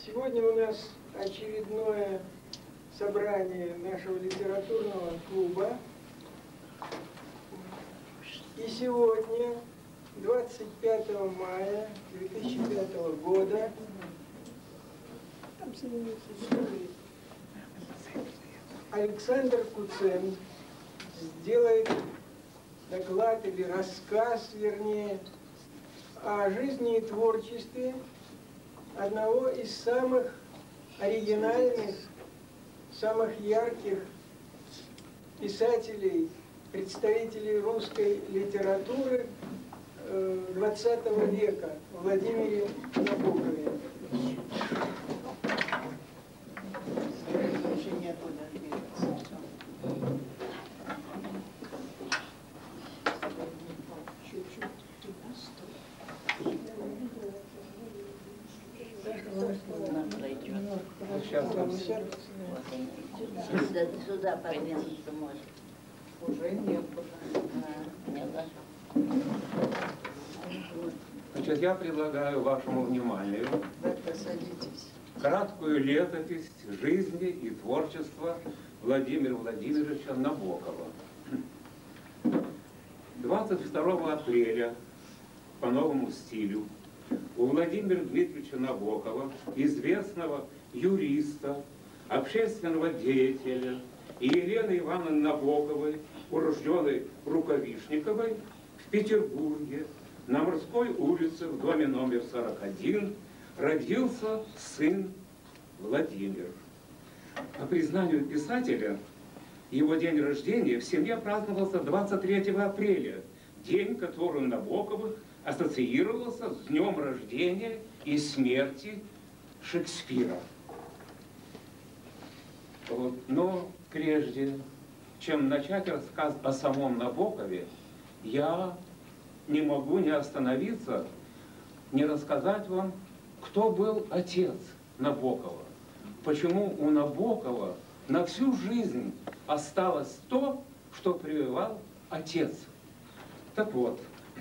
Сегодня у нас очередное собрание нашего литературного клуба. И сегодня, 25 мая 2005 года, Александр Куцен сделает доклад или рассказ, вернее, о жизни и творчестве одного из самых оригинальных, самых ярких писателей, представителей русской литературы XX века, Владимире Набокове. Сюда подвинуться может. Уже нет. Значит, я предлагаю вашему вниманию краткую летопись жизни и творчества Владимира Владимировича Набокова. 22 апреля по новому стилю у Владимира Дмитриевича Набокова, известного юриста, общественного деятеля, и Елены Ивановны Набоковой, урожденной Рукавишниковой, в Петербурге на Морской улице в доме номер 41 родился сын Владимир. По признанию писателя, его день рождения в семье праздновался 23 апреля, день, который у Набоковых ассоциировался с днем рождения и смерти Шекспира. Вот. Но прежде чем начать рассказ о самом Набокове, я не могу не остановиться, не рассказать вам, кто был отец Набокова. Почему у Набокова на всю жизнь осталось то, что прививал отец. Так вот,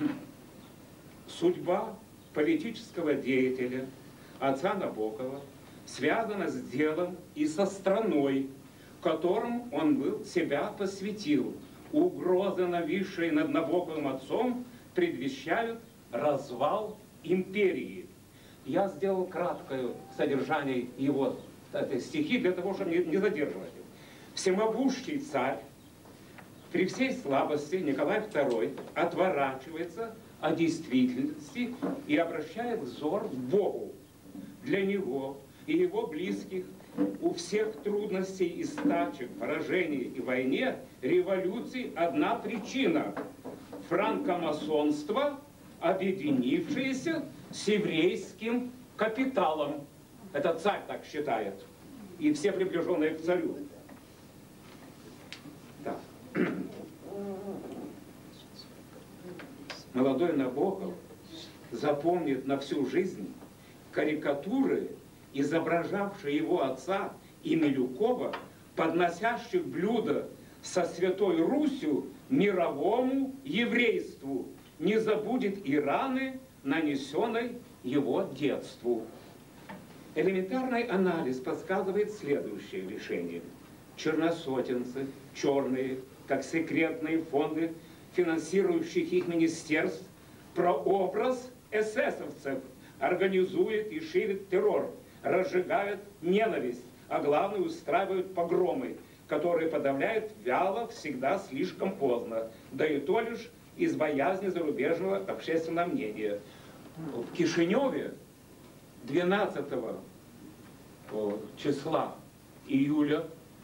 судьба политического деятеля, отца Набокова, связана с делом и со страной, которым он был, себя посвятил. Угрозы, нависшие над Набоковым отцом, предвещают развал империи. Я сделал краткое содержание его стихи для того, чтобы не задерживать. Всемогущий царь, при всей слабости Николай II отворачивается от действительности и обращает взор к Богу. Для него и его близких у всех трудностей и стачек, поражений и войне, революции одна причина – франкомасонство, объединившееся с еврейским капиталом. Это царь так считает. И все приближенные к царю. Да. Молодой Набоков запомнит на всю жизнь карикатуры, изображавшие его отца и Милюкова, подносящих блюдо со Святой Русью мировому еврейству, не забудет и раны, нанесенной его детству. Элементарный анализ подсказывает следующее решение. Черносотенцы, черные, как секретные фонды, финансирующих их министерств, прообраз эсэсовцев, организует и ширит террор, разжигают ненависть, а главное устраивают погромы, которые подавляют вяло, всегда слишком поздно, да и то лишь из боязни зарубежного общественного мнения. В Кишиневе 12 числа июля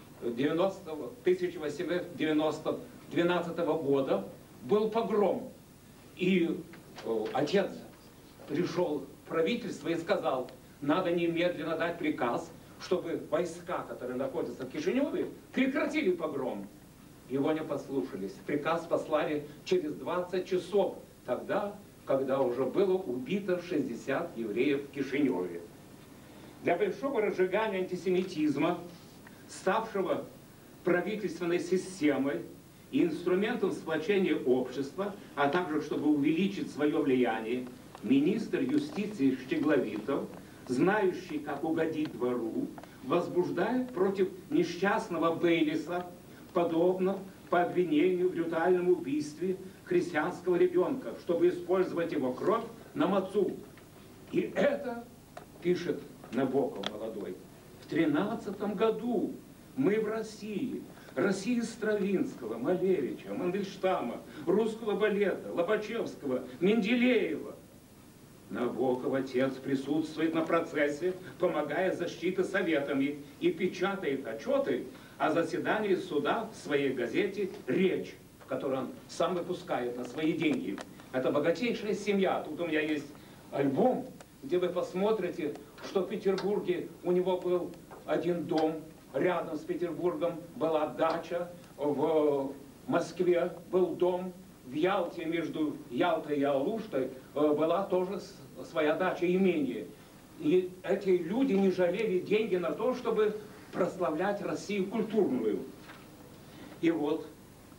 1812 года был погром, и отец пришел в правительство и сказал, надо немедленно дать приказ, чтобы войска, которые находятся в Кишиневе, прекратили погром. Его не послушались. Приказ послали через 20 часов, тогда, когда уже было убито 60 евреев в Кишиневе. Для большого разжигания антисемитизма, ставшего правительственной системой и инструментом сплочения общества, а также чтобы увеличить свое влияние, министр юстиции Щегловитов знающий, как угодить двору, возбуждает против несчастного Бейлиса, подобно по обвинению в брутальном убийстве христианского ребенка, чтобы использовать его кровь на мацу. И это, пишет Набоков молодой, в 13-м году мы в России Стравинского, Малевича, Мандельштама, русского балета, Лобачевского, Менделеева. Набоков отец присутствует на процессе, помогая защите советами и печатает отчеты о заседании суда в своей газете «Речь», в которой он сам выпускает на свои деньги. Это богатейшая семья. Тут у меня есть альбом, где вы посмотрите, что в Петербурге у него был один дом, рядом с Петербургом была дача, в Москве был дом, в Ялте, между Ялтой и Алуштой, была тоже своя дача, имение. И эти люди не жалели деньги на то, чтобы прославлять Россию культурную. И вот,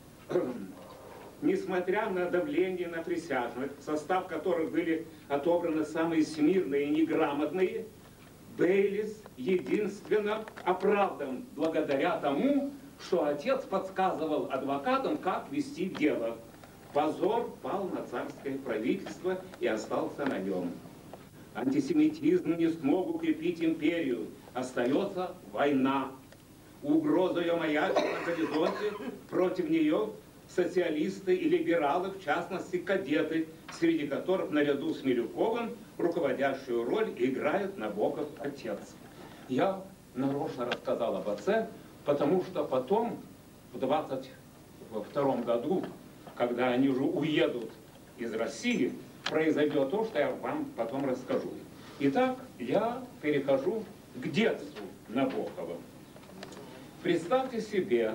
несмотря на давление на присяжных, в состав которых были отобраны самые смирные и неграмотные, Бейлис единственно оправдан благодаря тому, что отец подсказывал адвокатам, как вести дело. Позор пал на царское правительство и остался на нем. Антисемитизм не смог укрепить империю. Остается война. Угроза ее маячит на горизонте, против нее социалисты и либералы, в частности кадеты, среди которых наряду с Милюковым руководящую роль играет Набоков отец. Я нарочно рассказал об отце, потому что потом, в 22 году, когда они уже уедут из России, произойдет то, что я вам потом расскажу. Итак, я перехожу к детству Набокова. Представьте себе,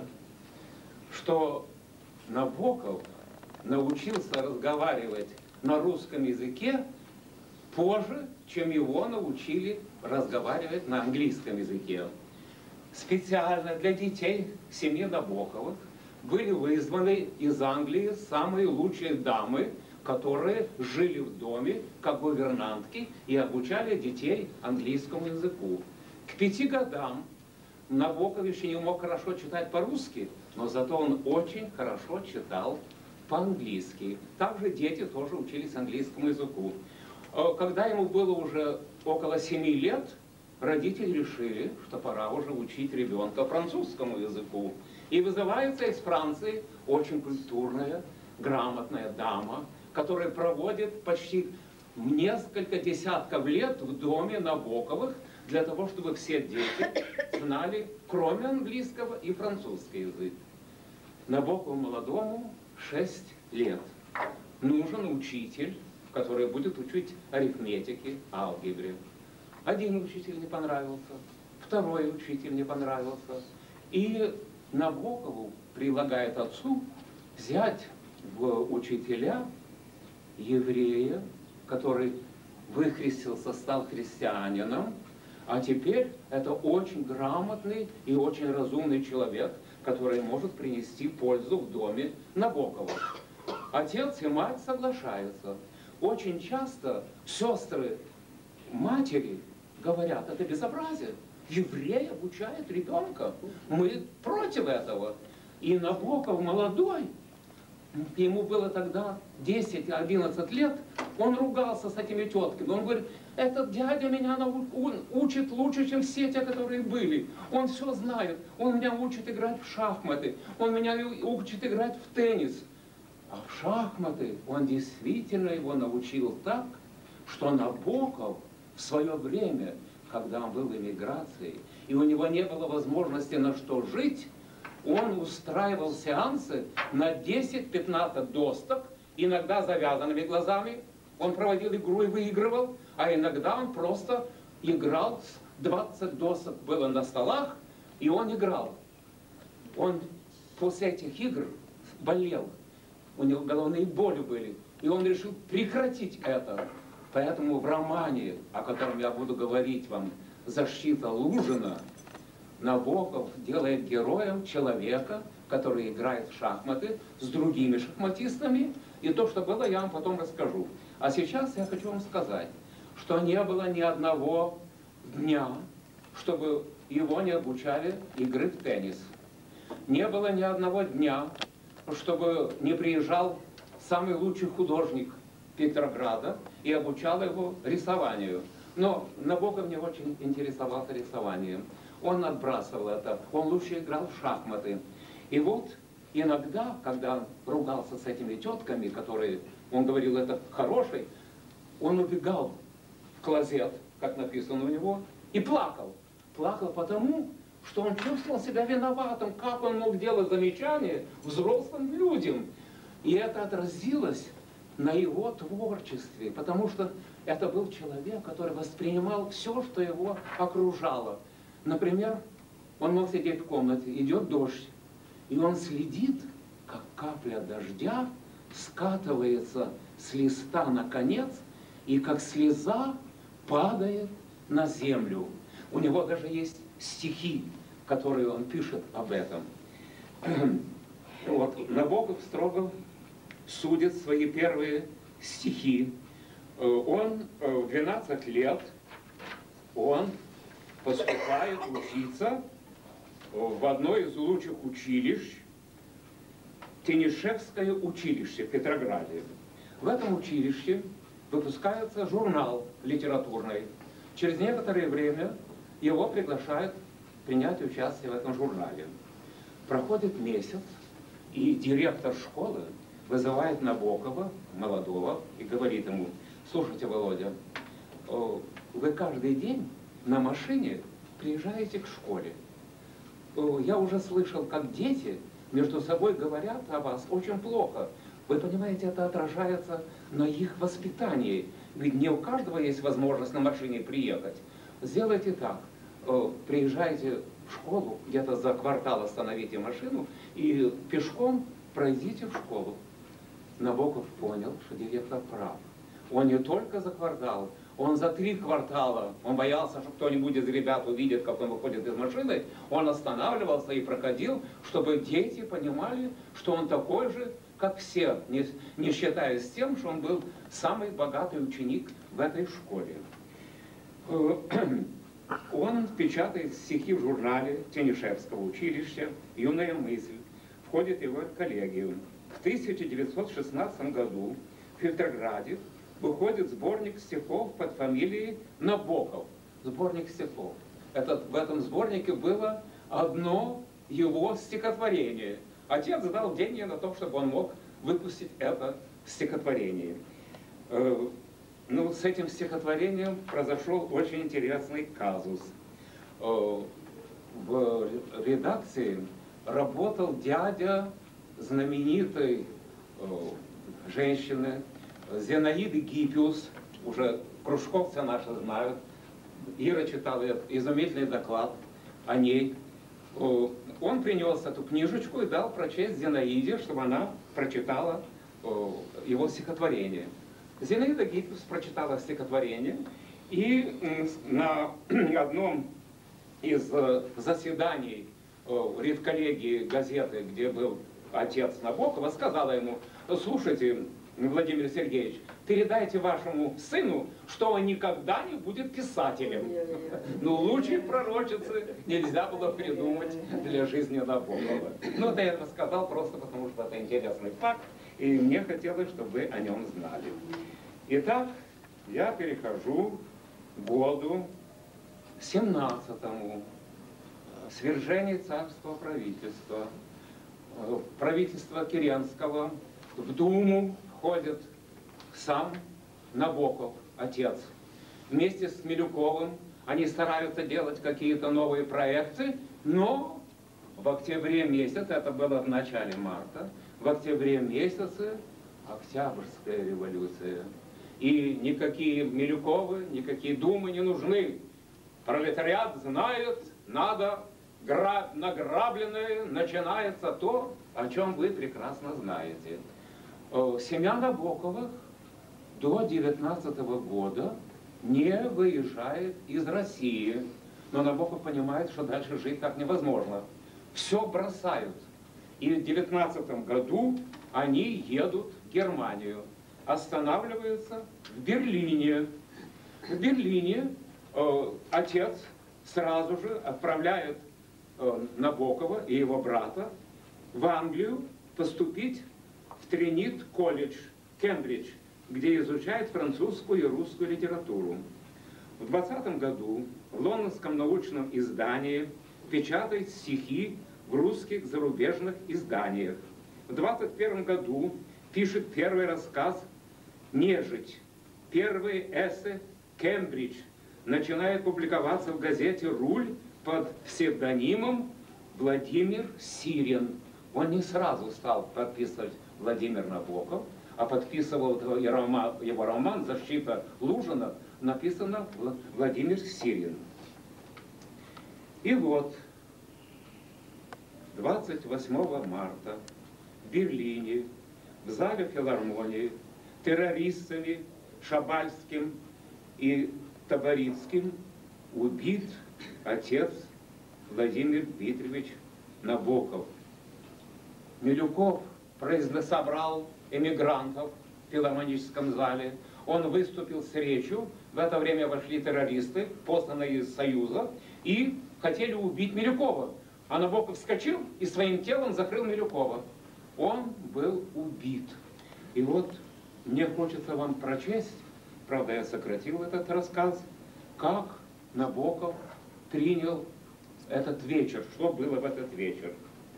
что Набоков научился разговаривать на русском языке позже, чем его научили разговаривать на английском языке. Специально для детей семьи Набоковых были вызваны из Англии самые лучшие дамы, которые жили в доме как гувернантки и обучали детей английскому языку. К 5 годам Набоков еще не мог хорошо читать по-русски, но зато он очень хорошо читал по-английски. Также дети тоже учились английскому языку. Когда ему было уже около 7 лет, родители решили, что пора уже учить ребенка французскому языку. И вызывается из Франции очень культурная, грамотная дама, которая проводит почти несколько десятков лет в доме Набоковых для того, чтобы все дети знали, кроме английского, и французский язык. Набокову молодому 6 лет. Нужен учитель, который будет учить арифметике, алгебре. Один учитель не понравился, второй учитель не понравился. И Набокову предлагает отцу взять в учителя еврея, который выхрестился, стал христианином, а теперь это очень грамотный и очень разумный человек, который может принести пользу в доме Набокова. Отец и мать соглашаются. Очень часто сестры матери говорят, это безобразие. Еврей обучает ребенка. Мы против этого. И Набоков молодой, ему было тогда 10-11 лет, он ругался с этими тетками. Он говорит, этот дядя меня учит лучше, чем все те, которые были. Он все знает. Он меня учит играть в шахматы. Он меня учит играть в теннис. А в шахматы он действительно его научил так, что Набоков в свое время, когда он был в эмиграции, и у него не было возможности на что жить, он устраивал сеансы на 10-15 досток, иногда завязанными глазами. Он проводил игру и выигрывал, а иногда он просто играл, 20 досок было на столах, и он играл. Он после этих игр болел, у него головные боли были, и он решил прекратить это. Поэтому в романе, о котором я буду говорить вам, «Защита Лужина», Набоков делает героем человека, который играет в шахматы с другими шахматистами, и то, что было, я вам потом расскажу. А сейчас я хочу вам сказать, что не было ни одного дня, чтобы его не обучали игры в теннис. Не было ни одного дня, чтобы не приезжал самый лучший художник Петрограда и обучал его рисованию. Но Набоков не очень интересовался рисованием. Он отбрасывал это, он лучше играл в шахматы. И вот иногда, когда он ругался с этими тетками, которые, он говорил, это хороший, он убегал в клозет, как написано у него, и плакал. Плакал потому, что он чувствовал себя виноватым, как он мог делать замечания взрослым людям. И это отразилось на его творчестве, потому что это был человек, который воспринимал все, что его окружало. Например, он мог сидеть в комнате, идет дождь, и он следит, как капля дождя скатывается с листа на конец, и как слеза падает на землю. У него даже есть стихи, которые он пишет об этом. Вот, Набоков строго судит свои первые стихи. Он в 12 лет, он поступает учиться в одно из лучших училищ, Тенишевское училище в Петрограде. В этом училище выпускается журнал литературный. Через некоторое время его приглашают принять участие в этом журнале. Проходит месяц, и директор школы вызывает Набокова, молодого, и говорит ему: слушайте, Володя, вы каждый день на машине приезжаете к школе. Я уже слышал, как дети между собой говорят о вас очень плохо. Вы понимаете, это отражается на их воспитании. Ведь не у каждого есть возможность на машине приехать. Сделайте так. Приезжайте в школу, где-то за квартал остановите машину и пешком пройдите в школу. Набоков понял, что директор прав. Он не только за квартал, он за 3 квартала. Он боялся, что кто-нибудь из ребят увидит, как он выходит из машины. Он останавливался и проходил, чтобы дети понимали, что он такой же, как все, не считаясь тем, что он был самый богатый ученик в этой школе. Он печатает стихи в журнале Тенишевского училища «Юная мысль», входит в его коллегию. В 1916 году в Петрограде выходит сборник стихов под фамилией Набоков. Сборник стихов. В этом сборнике было одно его стихотворение. Отец дал деньги на то, чтобы он мог выпустить это стихотворение. Ну, с этим стихотворением произошел очень интересный казус. В редакции работал дядя знаменитой женщины Зинаиды Гиппиус, уже кружковцы наши знают. Ира читала изумительный доклад о ней. Он принес эту книжечку и дал прочесть Зинаиде, чтобы она прочитала его стихотворение. Зинаида Гиппиус прочитала стихотворение, и на одном из заседаний редколлегии газеты, где был отец Набокова, сказала ему: слушайте, Владимир Сергеевич, передайте вашему сыну, что он никогда не будет писателем. Ну, лучшей пророчицы нельзя было придумать для жизни Набокова. Ну, это я рассказал просто потому, что это интересный факт, и мне хотелось, чтобы вы о нем знали. Итак, я перехожу к году 17-му. Свержение царского правительства. Правительство Керенского. В Думу входит сам Набоков, отец. Вместе с Милюковым они стараются делать какие-то новые проекты, но в октябре месяце, это было в начале марта, в октябре месяце Октябрьская революция. И никакие Милюковы, никакие Думы не нужны. Пролетариат знает, надо награбленное, начинается то, о чем вы прекрасно знаете. Семья Набоковых до 19 года не выезжает из России. Но Набоков понимает, что дальше жить так невозможно. Все бросают. И в 19 году они едут в Германию. Останавливаются в Берлине. В Берлине отец сразу же отправляет Набокова и его брата в Англию поступить в Тринит-колледж, Кембридж, где изучает французскую и русскую литературу. В 20 году в лондонском научном издании печатает стихи в русских зарубежных изданиях. В 21 году пишет первый рассказ «Нежить», первые эссе «Кембридж», начинает публиковаться в газете «Руль» под псевдонимом Владимир Сирин. Он не сразу стал подписывать Владимир Набоков, а подписывал его роман «Защита Лужина», написано Владимир Сирин. И вот 28 марта в Берлине, в зале филармонии, террористами Шабальским и Таборицким убит отец Владимир Дмитриевич Набоков. Милюков собрал эмигрантов в филармоническом зале. Он выступил с речью. В это время вошли террористы, посланные из Союза, и хотели убить Милюкова. А Набоков вскочил и своим телом закрыл Милюкова. Он был убит. И вот мне хочется вам прочесть, правда, я сократил этот рассказ, как Набоков принял этот вечер, что было в этот вечер.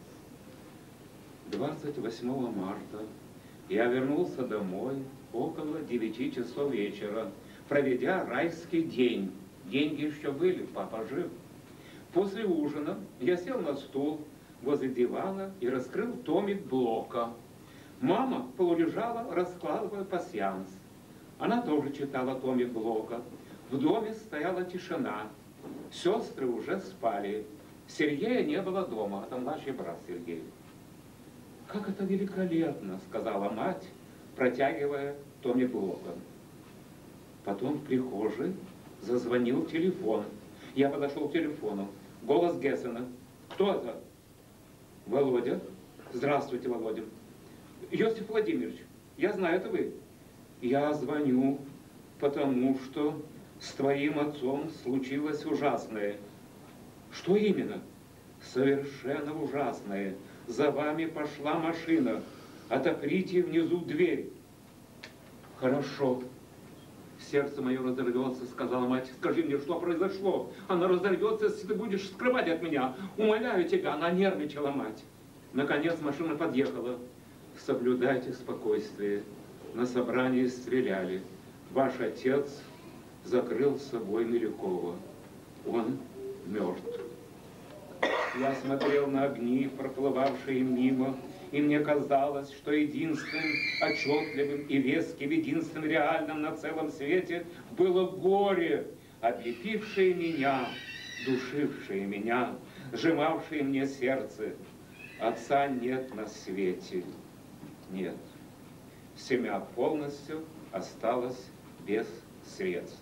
28 марта я вернулся домой около 9 часов вечера, проведя райский день. Деньги еще были, папа жив. После ужина я сел на стул возле дивана и раскрыл томик Блока. Мама полулежала, раскладывая пасьянс. Она тоже читала томик Блока. В доме стояла тишина. Сестры уже спали. Сергея не было дома, это младший брат Сергей. «Как это великолепно!» — сказала мать, протягивая томик Блока. Потом в прихожей зазвонил телефон. Я подошел к телефону. Голос Гессена. «Кто это?» «Володя». «Здравствуйте, Володя». «Иосиф Владимирович, я знаю, это вы». «Я звоню, потому что с твоим отцом случилось ужасное». «Что именно?» «Совершенно ужасное. За вами пошла машина. Отоприте внизу дверь». «Хорошо». «Сердце мое разорвется», — сказала мать. «Скажи мне, что произошло? Оно разорвется, если ты будешь скрывать от меня. Умоляю тебя». Она нервничала, мать. Наконец машина подъехала. «Соблюдайте спокойствие. На собрании стреляли. Ваш отец закрыл с собой Милюкова. Он мертв». Я смотрел на огни, проплывавшие мимо, и мне казалось, что единственным отчетливым и веским, единственным реальным на целом свете было горе, облепившее меня, душившее меня, сжимавшее мне сердце. Отца нет на свете. Нет. Семья полностью осталась без средств.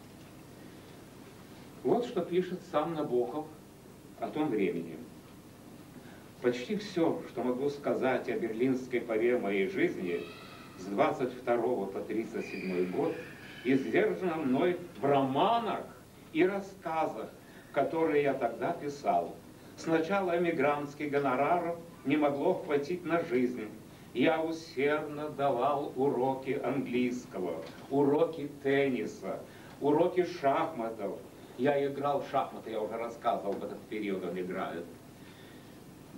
Вот что пишет сам Набоков о том времени. Почти все, что могу сказать о берлинской поре моей жизни с 22 по 37 год, издержано мной в романах и рассказах, которые я тогда писал. Сначала эмигрантских гонораров не могло хватить на жизнь. Я усердно давал уроки английского, уроки тенниса, уроки шахматов. Я играл в шахматы, я уже рассказывал, в этот период он играет. В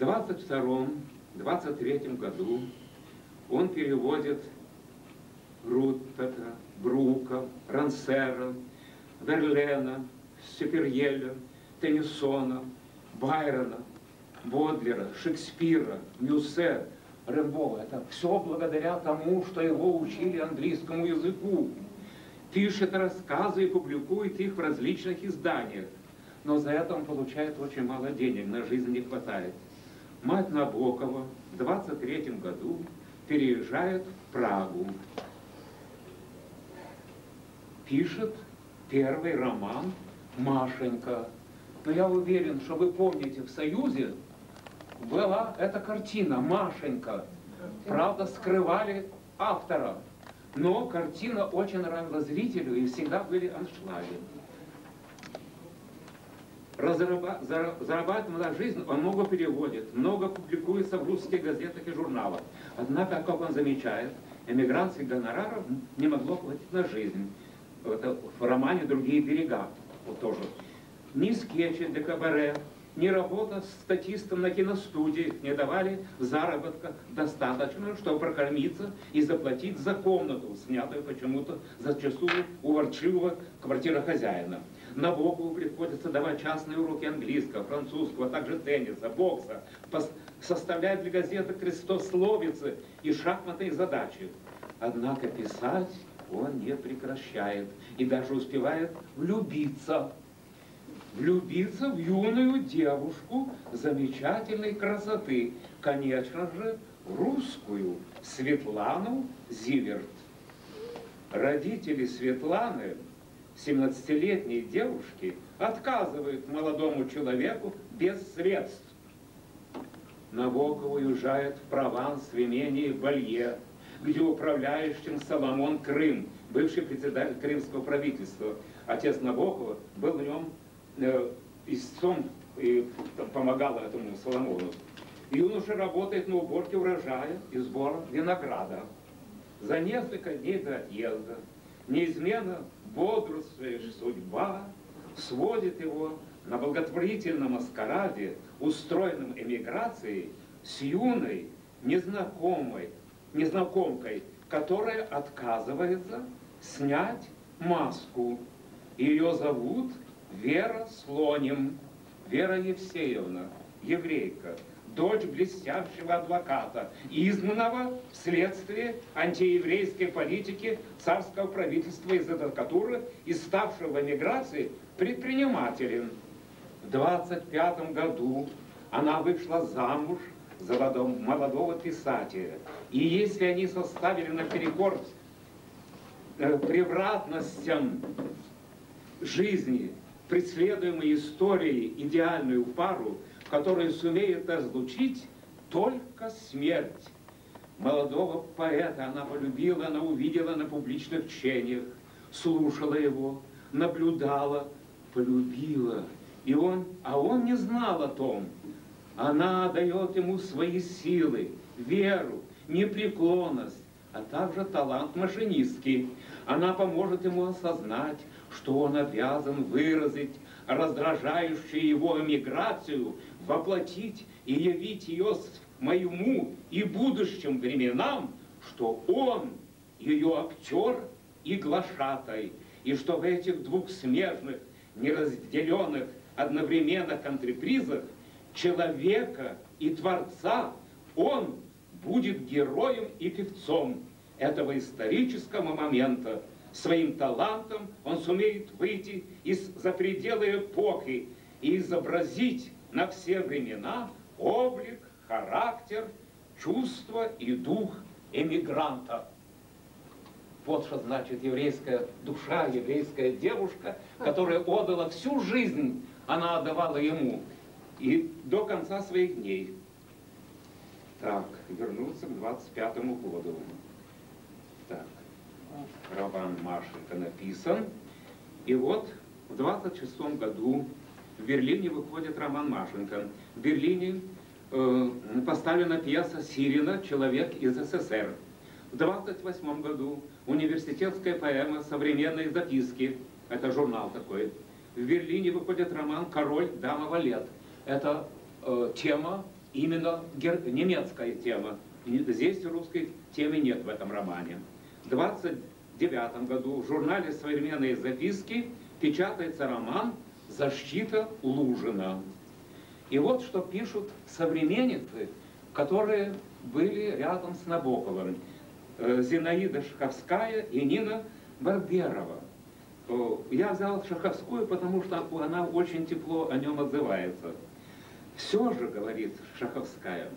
22-23 году он переводит Рутпета, Брука, Рансера, Верлена, Сюперьеля, Теннисона, Байрона, Бодлера, Шекспира, Мюссе, Рембо. Это все благодаря тому, что его учили английскому языку. Пишет рассказы и публикует их в различных изданиях. Но за это он получает очень мало денег, на жизнь не хватает. Мать Набокова в 23 году переезжает в Прагу. Пишет первый роман «Машенька». Но я уверен, что вы помните, в Союзе была эта картина «Машенька». Правда, скрывали автора. Но картина очень нравилась зрителю, и всегда были аншлаги. зарабатывает на жизнь, он много переводит, много публикуется в русских газетах и журналах. Однако, как он замечает, эмигрантских гонораров не могло хватить на жизнь. Это в романе «Другие берега» вот тоже. Ни скетчи для кабаре, ни работа с статистом на киностудии не давали заработка достаточно, чтобы прокормиться и заплатить за комнату, снятую почему-то зачастую у ворчливого квартирохозяина. Набокову приходится давать частные уроки английского, французского, а также тенниса, бокса, составлять для газеты крестословицы и шахматные задачи. Однако писать он не прекращает и даже успевает влюбиться в юную девушку замечательной красоты, конечно же, русскую Светлану Зиверт. Родители Светланы, 17-летней девушки, отказывают молодому человеку без средств. Набоков уезжает в Прованс в имение Валье, где управляющим Соломон Крым, бывший председатель крымского правительства. Отец Набокова был в нем истцом и помогал этому Соломону. Юноша работает на уборке урожая и сбора винограда. За несколько дней до отъезда неизменно бодрствующая судьба сводит его на благотворительном маскараде, устроенном эмиграцией, с юной незнакомкой, которая отказывается снять маску. Ее зовут Вера Слоним, Вера Евсеевна, еврейка, дочь блестящего адвоката, изгнанного вследствие антиеврейской политики царского правительства из адвокатуры и ставшего в эмиграции предпринимателем. В 25 году она вышла замуж за молодого писателя. И если они составили наперекор превратностям жизни, преследуемой историей, идеальную пару, которую сумеет разлучить только смерть. Молодого поэта она полюбила, она увидела на публичных чтениях, слушала его, наблюдала, полюбила. А он не знал о том. Она дает ему свои силы, веру, непреклонность, а также талант машинистский. Она поможет ему осознать, что он обязан выразить раздражающую его эмиграцию, воплотить и явить ее моему и будущим временам, что он ее актер и глашатай, и что в этих двух смежных, неразделенных одновременно антрепризах человека и Творца он будет героем и певцом этого исторического момента. Своим талантом он сумеет выйти за пределы эпохи и изобразить на все времена облик, характер, чувство и дух эмигранта. Вот что значит еврейская душа, еврейская девушка, которая отдала всю жизнь, она отдавала ему и до конца своих дней. Так, вернуться к 25-му году. Так, роман Машенька написан. И вот в 26-м году в Берлине выходит роман Машенька. В Берлине поставлена пьеса Сирина «Человек из СССР». В 28-м году университетская поэма «Современные записки». Это журнал такой. В Берлине выходит роман «Король, дама, валет». Это тема, именно немецкая тема. Здесь русской темы нет в этом романе. В 29 году в журнале «Современные записки» печатается роман «Защита Лужина». И вот что пишут современницы, которые были рядом с Набоковым. Зинаида Шаховская и Нина Барберова. Я взял Шаховскую, потому что она очень тепло о нем отзывается. Все же, говорит Шаховская,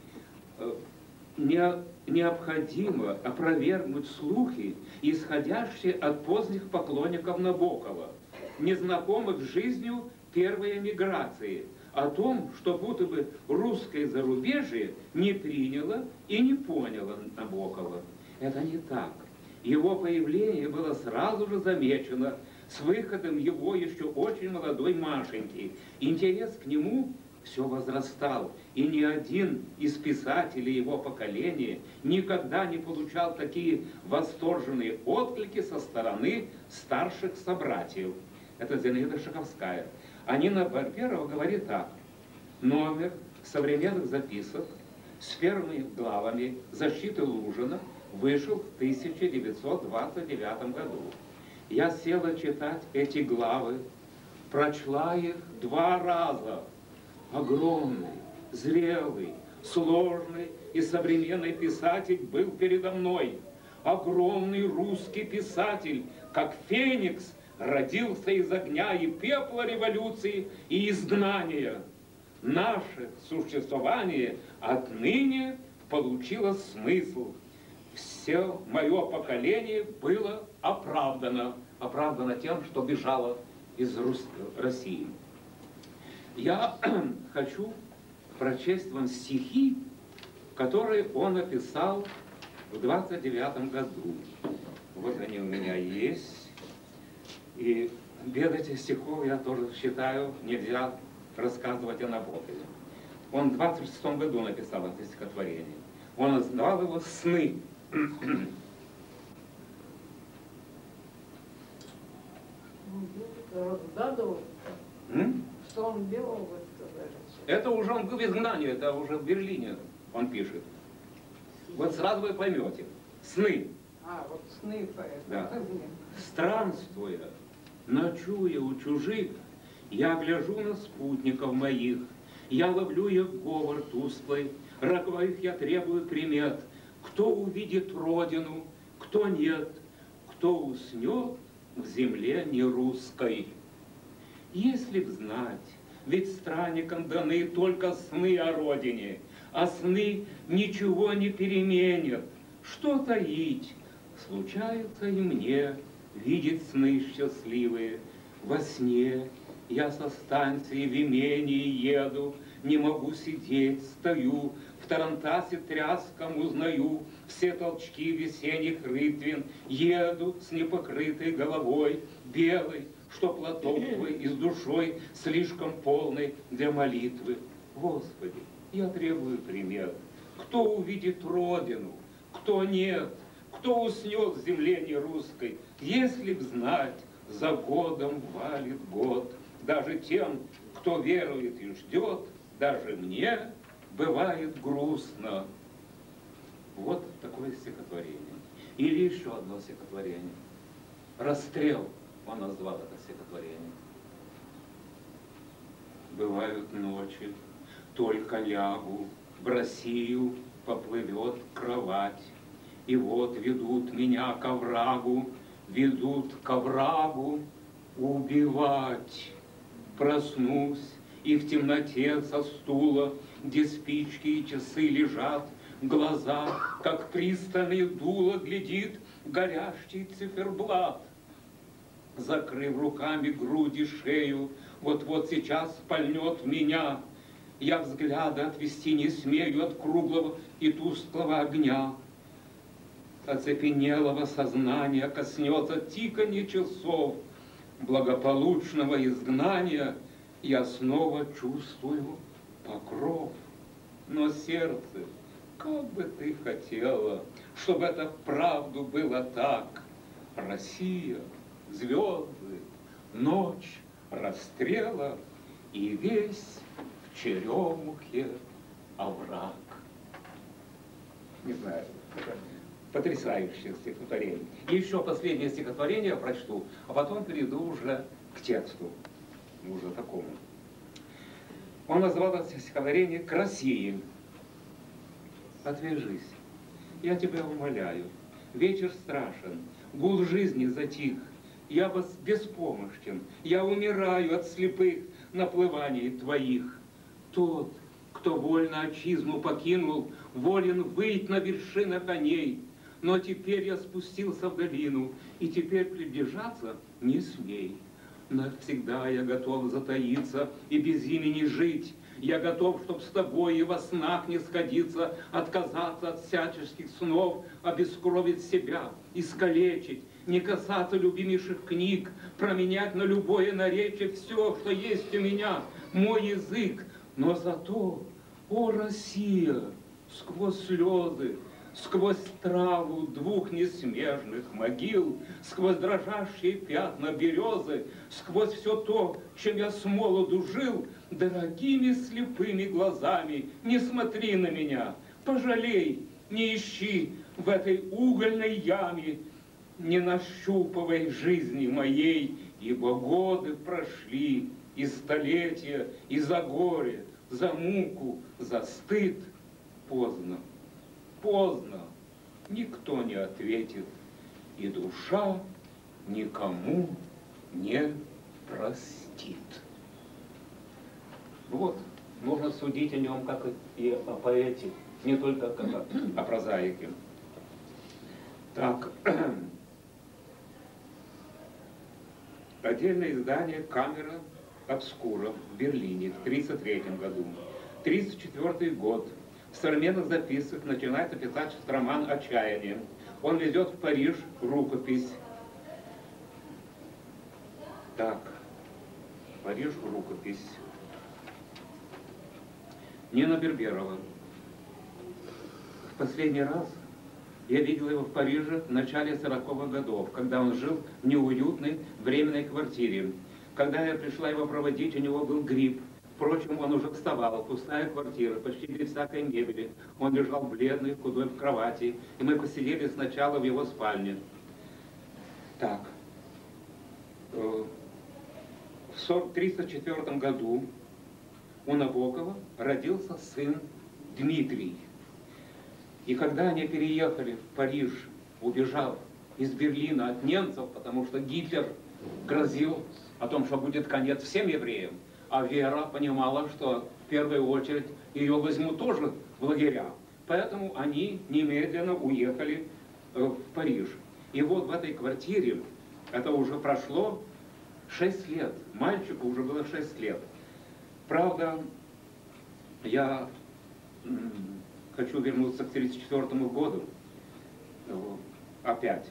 необходимо опровергнуть слухи, исходящие от поздних поклонников Набокова, незнакомых с жизнью первой эмиграции, о том, что будто бы русское зарубежье не приняло и не поняло Набокова. Это не так. Его появление было сразу же замечено с выходом его еще очень молодой Машеньки. Интерес к нему все возрастал, и ни один из писателей его поколения никогда не получал такие восторженные отклики со стороны старших собратьев. Это Зинаида Шаховская. Нина Барберова говорит так. Номер современных записок с первыми главами «Защиты Лужина» вышел в 1929 году. Я села читать эти главы, прочла их 2 раза. Огромный, зрелый, сложный и современный писатель был передо мной. Огромный русский писатель, как феникс, родился из огня и пепла революции и изгнания. Наше существование отныне получило смысл. Все мое поколение было оправдано. Оправдано тем, что бежало из России. Я хочу прочесть вам стихи, которые он написал в 29 году. Вот они у меня есть. И без этих стихов, я тоже считаю, нельзя рассказывать о Набокове. Он в 26 году написал это стихотворение. Он назвал его «Сны». Что он делал, вы сказали? Это уже он был в изгнании, это уже в Берлине он пишет. Вот сразу вы поймете. Сны. Вот сны поэтому. Да. Странствуя, ночуя у чужих, я гляжу на спутников моих, я ловлю их говор тусклый, роковых я требую примет, кто увидит родину, кто нет, кто уснет в земле не русской. Если б знать, ведь странникам даны только сны о родине, а сны ничего не переменят. Что таить? Случается и мне видеть сны счастливые. Во сне я со станции в имении еду, не могу сидеть, стою, в тарантасе тряском узнаю все толчки весенних рытвин, еду с непокрытой головой, белой, что платок твой и с душой слишком полной для молитвы. Господи, я требую примет. Кто увидит родину, кто нет, кто уснет в земле не русской, если б знать, за годом валит год. Даже тем, кто верует и ждет, даже мне бывает грустно. Вот такое стихотворение. Или еще одно стихотворение. «Расстрел» он назвал это стихотворение. Бывают ночи, только лягу, в Россию поплывет кровать. И вот ведут меня к оврагу, ведут к оврагу убивать. Проснусь, и в темноте со стула, где спички и часы лежат, глаза, как пристальные дуло, глядит горящий циферблат. Закрыв руками груди, шею, вот-вот сейчас пальнет в меня. Я взгляда отвести не смею от круглого и тусклого огня. Оцепенелого сознания коснется тиканье часов благополучного изгнания. Я снова чувствую покров. Но сердце, как бы ты хотела, чтобы это вправду было так. Россия, звезды, ночь расстрела и весь в черемухе овраг. Не знаю, потрясающее стихотворение. Еще последнее стихотворение я прочту, а потом перейду уже к тексту, уже такому. Он назвал это стихотворение «К России». Отвяжись, я тебя умоляю, вечер страшен, гул жизни затих, я беспомощен, я умираю от слепых наплываний твоих. Тот, кто вольно отчизну покинул, волен выйти на вершины коней. Но теперь я спустился в долину, и теперь приближаться не смей. Навсегда я готов затаиться и без имени жить. Я готов, чтоб с тобой и во снах не сходиться, отказаться от всяческих снов, обескровить себя, искалечить. не касаться любимейших книг, променять на любое наречие все, что есть у меня, мой язык. Но зато, о, Россия, сквозь слезы, сквозь траву двух несмежных могил, сквозь дрожащие пятна березы, сквозь все то, чем я с молоду жил, дорогими слепыми глазами не смотри на меня, пожалей, не ищи в этой угольной яме, не нащупывай жизни моей, ибо годы прошли, и столетия, и за горе, за муку, за стыд. Поздно, поздно, никто не ответит, и душа никому не простит. Вот, можно судить о нем, как и о поэте, не только как о прозаике. Так, отдельное издание «Камера обскура» в Берлине в 1933 году. 1934 год. В современных записках начинает писать роман «Отчаяние». Он везет в Париж рукопись. Так, Париж рукопись. Нина Берберова. В последний раз я видел его в Париже в начале 40-х годов, когда он жил в неуютной временной квартире. Когда я пришла его проводить, у него был грипп. Впрочем, он уже вставал, пустая квартира, почти без всякой мебели. Он лежал бледный, худой в кровати, и мы посидели сначала в его спальне. Так, в 1934 году у Набокова родился сын Дмитрий. И когда они переехали в Париж, убежав из Берлина от немцев, потому что Гитлер грозил о том, что будет конец всем евреям, а Вера понимала, что в первую очередь ее возьмут тоже в лагеря. Поэтому они немедленно уехали в Париж. И вот в этой квартире, это уже прошло 6 лет, мальчику уже было 6 лет. Правда, я хочу вернуться к 1934 году опять.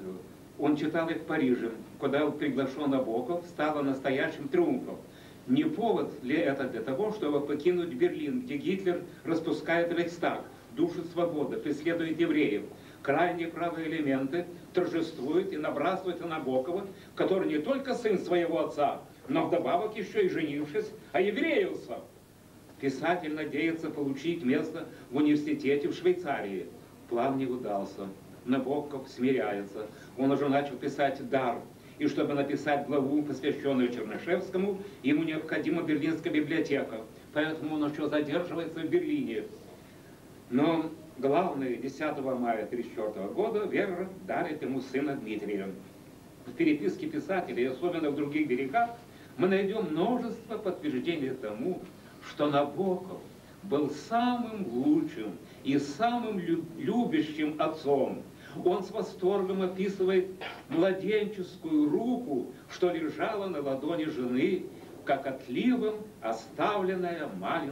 Он читал их в Париже, куда приглашен Набоков, стало настоящим триумфом. Не повод ли это для того, чтобы покинуть Берлин, где Гитлер распускает Рейхстаг, душит свободу, преследует евреев? Крайне правые элементы торжествуют и набрасываются на Набокова, который не только сын своего отца, но вдобавок еще и женившись, евреился. Писатель надеется получить место в университете в Швейцарии. План не удался. Набоков смиряется. Он уже начал писать «Дар». И чтобы написать главу, посвященную Чернышевскому, ему необходима Берлинская библиотека. Поэтому он еще задерживается в Берлине. Но главное, 10 мая 1934 года Вера дарит ему сына Дмитрия. В переписке писателей, особенно в других берегах, мы найдем множество подтверждений тому, что Набоков был самым лучшим и самым любящим отцом. Он с восторгом описывает младенческую руку, что лежала на ладони жены, как отливом оставленная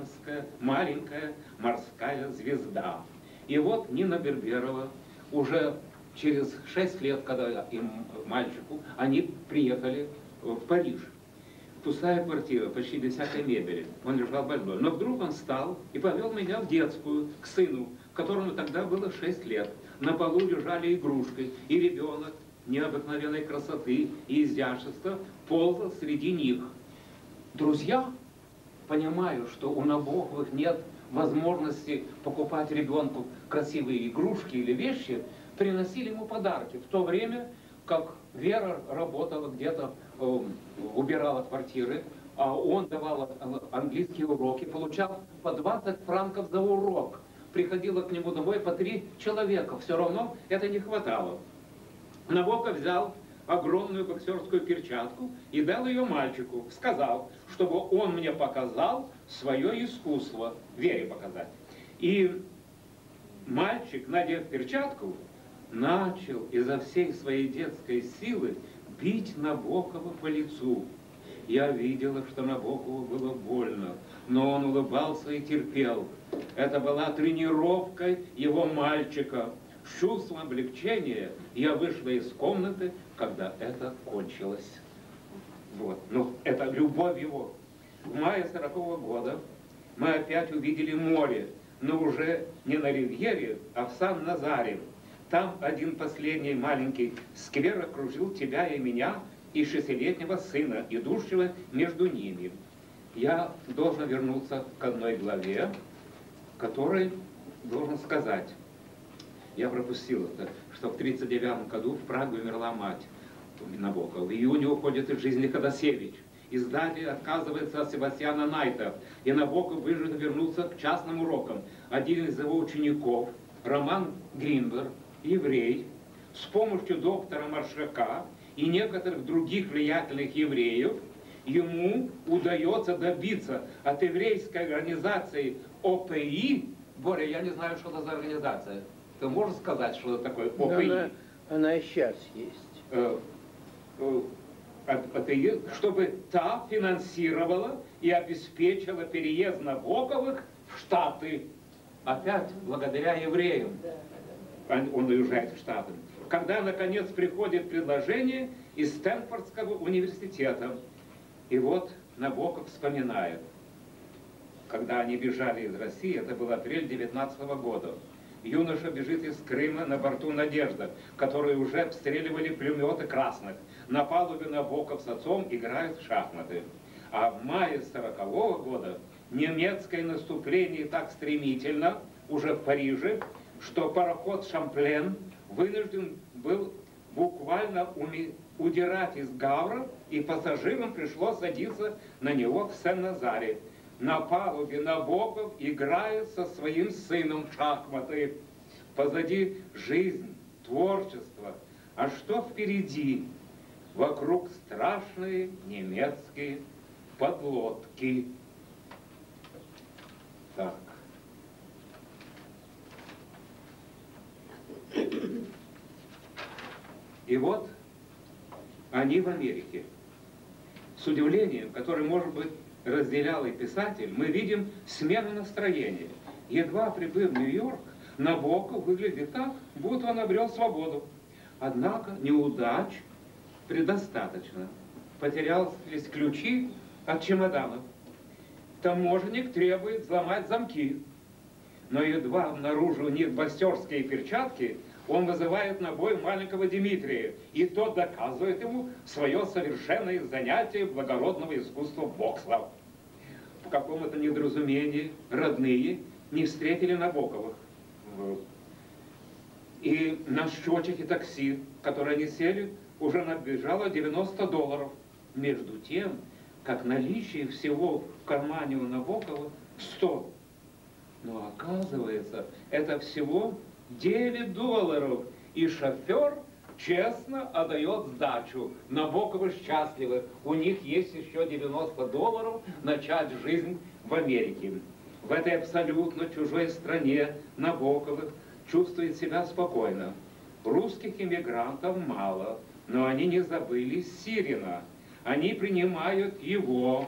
маленькая морская звезда. И вот Нина Берберова уже через 6 лет, когда им, мальчику, они приехали в Париж. Пустая квартира, почти без всякой мебели. Он лежал больной. Но вдруг он встал и повел меня в детскую, к сыну, которому тогда было 6 лет. На полу лежали игрушки, и ребенок необыкновенной красоты и изящества ползал среди них. Друзья, понимая, что у Набоковых нет возможности покупать ребенку красивые игрушки или вещи, приносили ему подарки. В то время, как Вера работала где-то, убирала квартиры, а он давал английские уроки, получал по 20 франков за урок. Приходило к нему домой по 3 человека, все равно это не хватало. Набоков взял огромную боксерскую перчатку и дал ее мальчику, сказал, чтобы он мне показал свое искусство, Вере показать. И мальчик, надев перчатку, начал изо всей своей детской силы бить Набокова по лицу. Я видела, что Набокову было больно, но он улыбался и терпел. Это была тренировка его мальчика. С чувством облегчения я вышла из комнаты, когда это кончилось. Вот. Ну, это любовь его. В мае 40-го года мы опять увидели море, но уже не на ривьере, а в Сан-Назаре. Там один последний маленький сквер окружил тебя и меня, и 6-летнего сына, идущего между ними. Я должен вернуться к одной главе, которой должен сказать. Я пропустил это, что в 1939 году в Праге умерла мать Набокова. В июне уходит из жизни Ходосевич. Издатель отказывается от Себастьяна Найта, и Набоков вынужден вернуться к частным урокам. Один из его учеников, Роман Гринберг, еврей, с помощью доктора Маршака и некоторых других влиятельных евреев, ему удается добиться от еврейской организации ОПИ. Боря, я не знаю, что это за организация. Ты можешь сказать, что это такое ОПИ? Она и сейчас есть. Чтобы та финансировала и обеспечила переезд Набоковых в Штаты. Опять благодаря евреям. Он уезжает в Штаты. Когда, наконец, приходит предложение из Стэнфордского университета. И вот Набоков вспоминает, когда они бежали из России, это был апрель 19 года. Юноша бежит из Крыма на борту «Надежда», которые уже обстреливали пулеметы красных. На палубе Набоков с отцом играют в шахматы. А в мае 40-го года немецкое наступление так стремительно, уже в Париже, что пароход «Шамплен» вынужден был буквально удирать из Гавра, и пассажирам пришлось садиться на него в Сен-Назаре. На палубе Набоков играет со своим сыном в шахматы. Позади жизнь, творчество. А что впереди? Вокруг страшные немецкие подлодки. Так. И вот они в Америке. С удивлением, которое, может быть, разделял и писатель, мы видим смену настроения. Едва прибыв в Нью-Йорк, Набоков выглядит так, будто он обрел свободу. Однако неудач предостаточно. Потерялись ключи от чемоданов. Таможенник требует взломать замки. Но едва обнаружив у них боксерские перчатки, он вызывает на бой маленького Дмитрия, и тот доказывает ему свое совершенное занятие благородного искусства бокса. В каком-то недоразумении родные не встретили Набоковых. И на счетчике такси, который они сели, уже набежало $90. Между тем, как наличие всего в кармане у Набокова 100. Но оказывается, это всего $9, и шофер честно отдает сдачу. Набоковы счастливы, у них есть еще $90 начать жизнь в Америке. В этой абсолютно чужой стране Набоковых чувствует себя спокойно. Русских иммигрантов мало, но они не забыли Сирина. Они принимают его.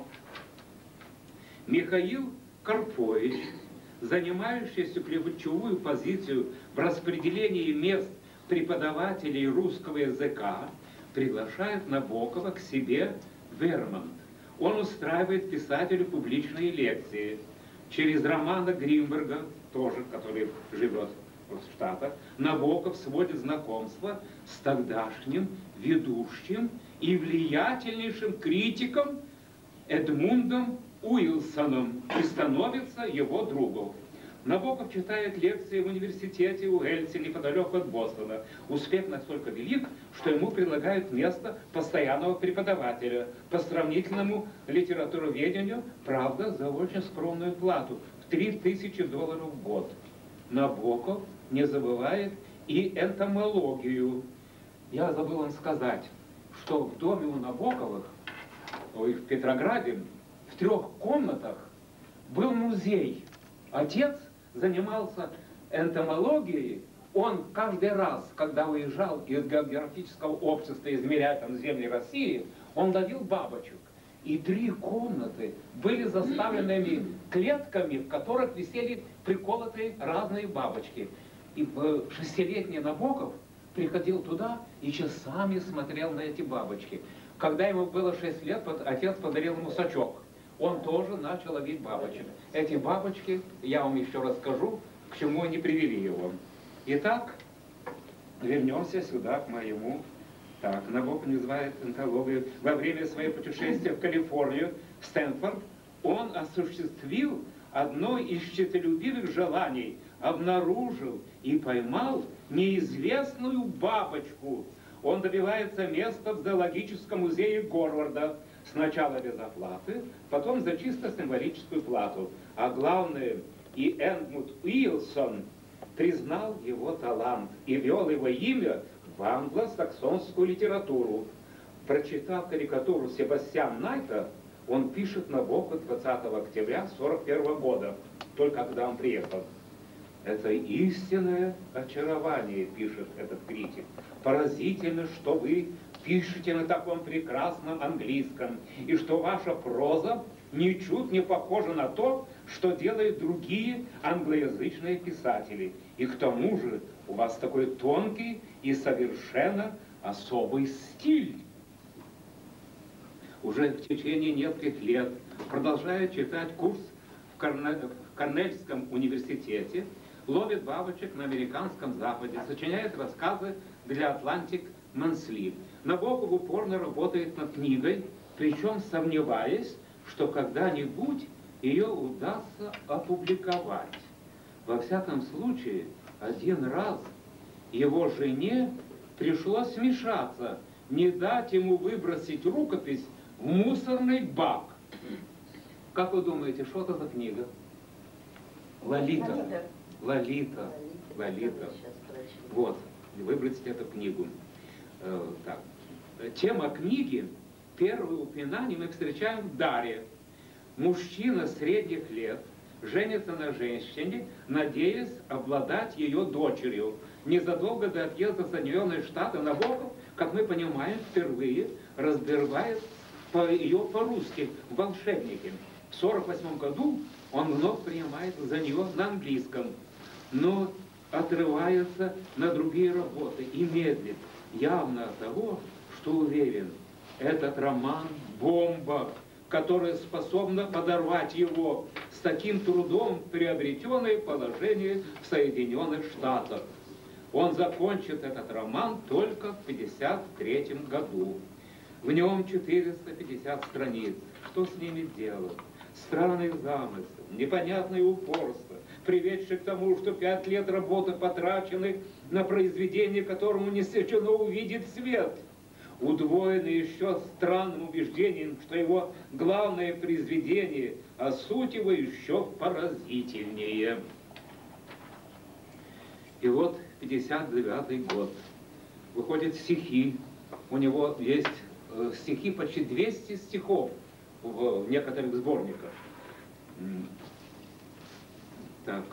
Михаил Карпович, занимающийся ключевую позицию в распределении мест преподавателей русского языка, приглашает Набокова к себе в Вермонт. Он устраивает писателю публичные лекции. Через Романа Гринберга, тоже, который живет в Штатах, Набоков сводит знакомство с тогдашним ведущим и влиятельнейшим критиком Эдмундом Уилсоном и становится его другом. Набоков читает лекции в университете Уэльсе, неподалеку от Бостона. Успех настолько велик, что ему предлагают место постоянного преподавателя по сравнительному литературоведению, правда, за очень скромную плату в $3000 в год. Набоков не забывает и энтомологию. Я забыл вам сказать, что в доме у Набоковых, в Петрограде, в 3 комнатах был музей. Отец занимался энтомологией. Он каждый раз, когда уезжал из географического общества измерять там земли России, он ловил бабочек. И 3 комнаты были заставленными клетками, в которых висели приколотые разные бабочки. И шестилетний Набоков приходил туда и часами смотрел на эти бабочки. Когда ему было 6 лет, отец подарил ему сачок. Он тоже начал ловить бабочек. Эти бабочки, я вам еще расскажу, к чему они привели его. Итак, вернемся сюда, к моему. Так, Набоков называет энтологию. Во время своего путешествия в Калифорнию, Стэнфорд, он осуществил одно из честолюбивых желаний, обнаружил и поймал неизвестную бабочку. Он добивается места в зоологическом музее Горварда. Сначала без оплаты, потом за чисто символическую плату. А главное, и Эдмунд Уилсон признал его талант и ввел его имя в англосаксонскую литературу. Прочитав карикатуру Себастьяна Найта, он пишет Набоков 20 октября 1941 года, только когда он приехал. Это истинное очарование, пишет этот критик. Поразительно, что вы пишете на таком прекрасном английском, и что ваша проза ничуть не похожа на то, что делают другие англоязычные писатели. И к тому же у вас такой тонкий и совершенно особый стиль. Уже в течение нескольких лет, продолжая читать курс в Корнельском университете, ловит бабочек на американском западе, сочиняет рассказы для Atlantic Monthly. Набоков упорно работает над книгой, причем сомневаясь, что когда-нибудь ее удастся опубликовать. Во всяком случае, один раз его жене пришлось вмешаться, не дать ему выбросить рукопись в мусорный бак. Как вы думаете, что это за книга? Лолита. Лолита. Лолита. Вот, выбросить эту книгу. Так. Тема книги, первое упоминание мы встречаем в Даре. Мужчина средних лет женится на женщине, надеясь обладать ее дочерью. Незадолго до отъезда в Соединенные Штаты Набоков, как мы понимаем, впервые разбирает ее по-русски в «Волшебнике». В 1948 году он вновь принимает за нее на английском, но отрывается на другие работы и медлит, явно от того, что уверен, этот роман – бомба, которая способна подорвать его с таким трудом приобретенное положение в Соединенных Штатах. Он закончит этот роман только в 1953 году. В нем 450 страниц. Что с ними делать? Странный замысел, непонятное упорство, приведшее к тому, что 5 лет работы потрачены на произведение, которому не суждено увидеть свет. Удвоено еще странным убеждением, что его главное произведение, а суть его еще поразительнее. И вот 59 год. Выходят стихи. У него есть стихи, почти 200 стихов в некоторых сборниках. Так.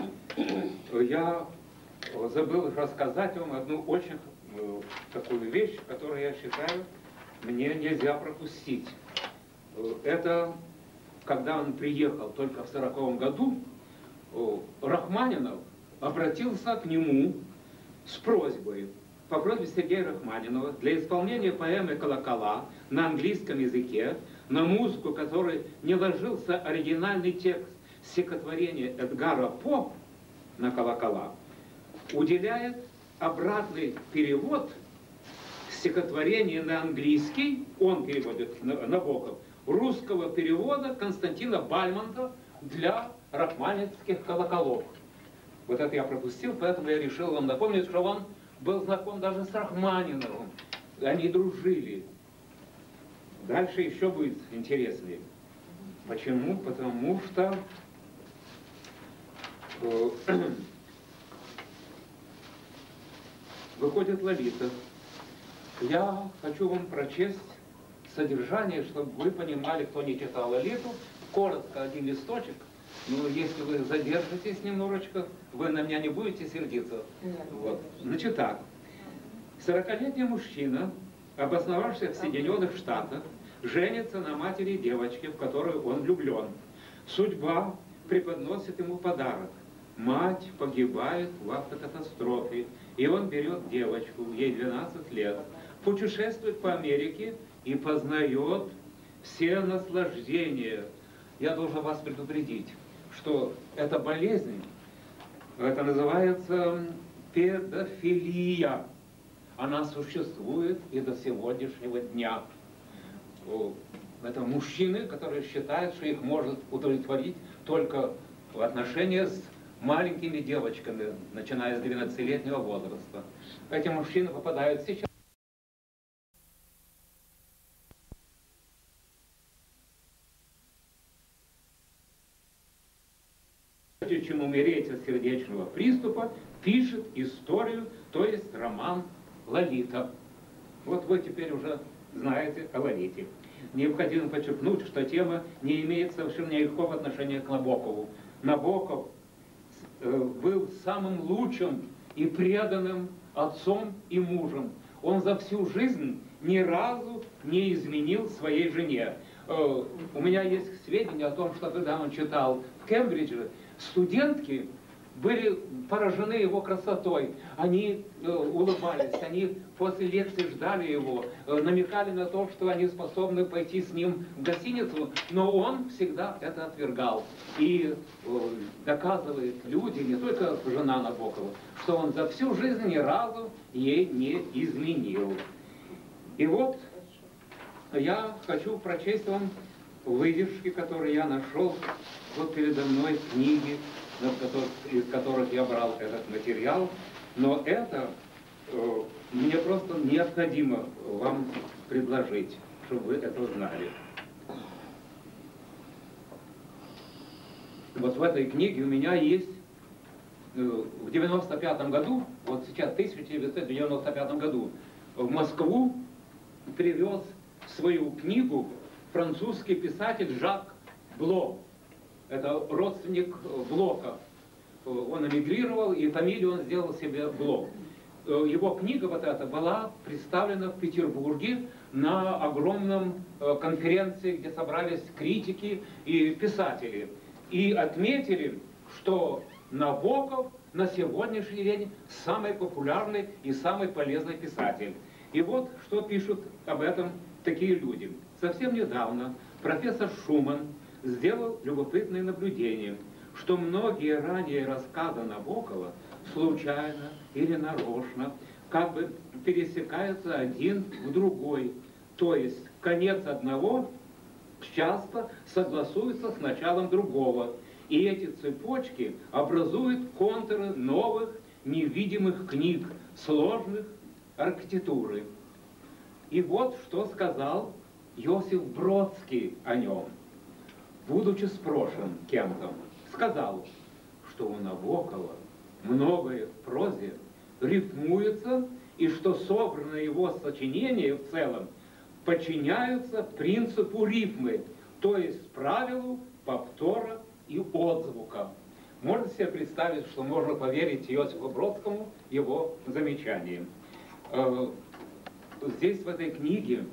Я забыл рассказать вам одну очень такую вещь, которую я считаю, мне нельзя пропустить. Это когда он приехал только в 1940 году, Рахманинов обратился к нему с просьбой, по просьбе Сергея Рахманинова, для исполнения поэмы «Колокола» на английском языке, на музыку, которой не ложился оригинальный текст стихотворения Эдгара По на «Колокола», уделяет обратный перевод стихотворения на английский, он переводит Набоков, русского перевода Константина Бальмонта для рахманинских колоколов. Вот это я пропустил, поэтому я решил вам напомнить, что он был знаком даже с Рахманиновым. Они дружили. Дальше еще будет интереснее. Почему? Потому что выходит Лолита. Я хочу вам прочесть содержание, чтобы вы понимали, кто не читал Лолиту. Коротко один листочек. Но если вы задержитесь немножечко, вы на меня не будете сердиться. Вот. Значит так. 40-летний мужчина, обосновавшийся в Соединенных Штатах, женится на матери девочки, в которую он влюблен. Судьба преподносит ему подарок. мать погибает в автокатастрофе, и он берет девочку, ей 12 лет, путешествует по Америке и познает все наслаждения. Я должен вас предупредить, что эта болезнь, это называется педофилия. Она существует и до сегодняшнего дня. Это мужчины, которые считают, что их может удовлетворить только в отношении с маленькими девочками, начиная с 12-летнего возраста. Эти мужчины попадают сейчас чем умереть от сердечного приступа, пишет историю, то есть роман «Лолита». Вот вы теперь уже знаете о Лолите. Необходимо подчеркнуть, что тема не имеет совершенно никакого отношения к Набокову. Набоков был самым лучшим и преданным отцом и мужем. Он за всю жизнь ни разу не изменил своей жене. У меня есть сведения о том, что когда он читал в Кембридже, студентки были поражены его красотой. Они улыбались, они после лекции ждали его, намекали на то, что они способны пойти с ним в гостиницу, но он всегда это отвергал. И доказывает люди, не только жена Набокова, что он за всю жизнь ни разу ей не изменил. И вот я хочу прочесть вам выдержки, которые я нашел вот передо мной, книги, из которых я брал этот материал. Но это мне просто необходимо вам предложить, чтобы вы это знали. Вот в этой книге у меня есть в 95 году, вот сейчас в 1995 году, в Москву привез свою книгу французский писатель Жак Бло. Это родственник Блока. Он эмигрировал, и фамилию он сделал себе Блок. Его книга вот эта была представлена в Петербурге на огромном конференции, где собрались критики и писатели. И отметили, что Набоков на сегодняшний день самый популярный и самый полезный писатель. И вот что пишут об этом такие люди. Совсем недавно профессор Шуман сделал любопытное наблюдение, что многие ранее рассказы Набокова случайно или нарочно как бы пересекаются один в другой. То есть конец одного часто согласуется с началом другого. И эти цепочки образуют контуры новых невидимых книг, сложных архитектуры. И вот что сказал Иосиф Бродский о нем, будучи спрошен кем-то, сказал, что у Набокова многое в прозе рифмуется, и что собранные его сочинения в целом подчиняются принципу рифмы, то есть правилу повтора и отзвука. Можно себе представить, что можно поверить Иосифу Бродскому его замечаниям. Здесь в этой книге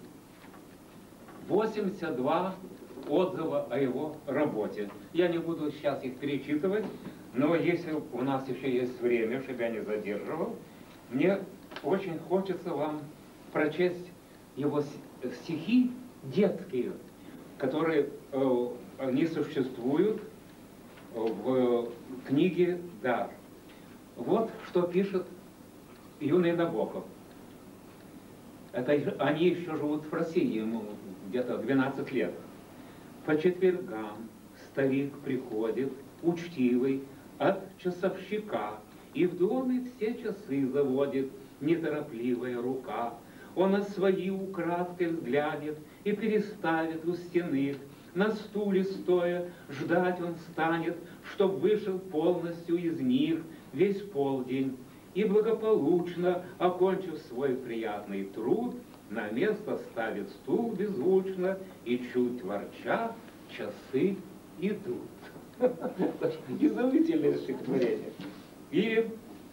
82 отзыва о его работе. Я не буду сейчас их перечитывать, но если у нас еще есть время, чтобы я не задерживал, мне очень хочется вам прочесть его стихи детские, которые они существуют в книге «Дар». Вот что пишет юный Набоков. Это они еще живут в России, ему где-то 12 лет. По четвергам старик приходит, учтивый, от часовщика, и в доме все часы заводит неторопливая рука. Он на свои украдкой взглянет и переставит у стены. На стуле стоя ждать он станет, чтоб вышел полностью из них весь полдень. И благополучно, окончив свой приятный труд, на место ставит стул беззвучно, и чуть ворча часы идут. Изумительное стихотворение. И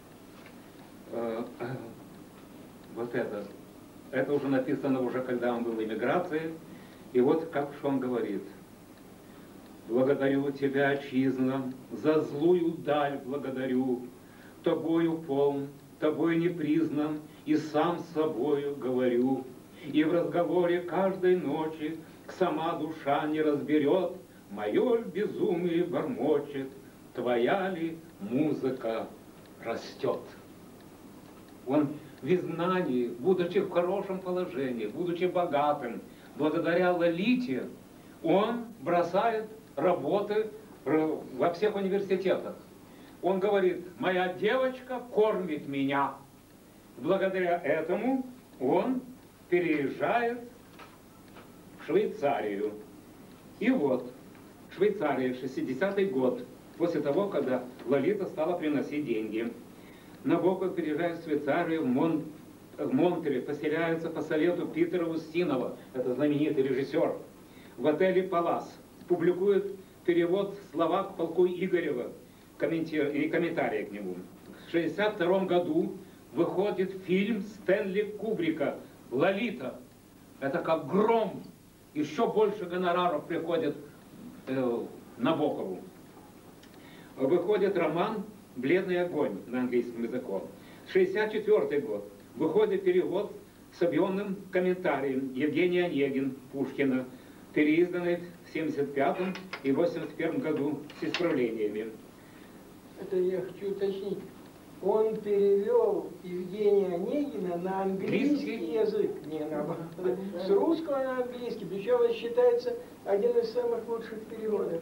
вот это уже написано уже, когда он был в эмиграции. И вот как что он говорит. Благодарю тебя, отчизна, за злую даль благодарю. Тобою полн, тобой не признан, и сам с собою говорю. И в разговоре каждой ночи сама душа не разберет, мое ль безумие бормочет, твоя ли музыка растет. Он в изгнании, будучи в хорошем положении, будучи богатым, благодаря Лолите, он бросает работы во всех университетах. Он говорит, моя девочка кормит меня. Благодаря этому он переезжает в Швейцарию. И вот, Швейцария, 60-й год, после того, когда Лолита стала приносить деньги. Набоков переезжает в Швейцарию, в Монтере, поселяется по совету Питера Устинова, это знаменитый режиссер, в отеле «Палас». Публикует перевод «Словак полку Игорева» и комментарии к нему. В 1962 году выходит фильм Стэнли Кубрика «Лолита». Это как гром. Еще больше гонораров приходит Набокову. Выходит роман «Бледный огонь» на английском языке. 1964 год. Выходит перевод с объемным комментарием Евгений Онегин Пушкина, переизданный в 1975 и 1981 году с исправлениями. Это я хочу уточнить. Он перевел Евгения Онегина на английский язык, не на с русского на английский, причем это считается один из самых лучших переводов.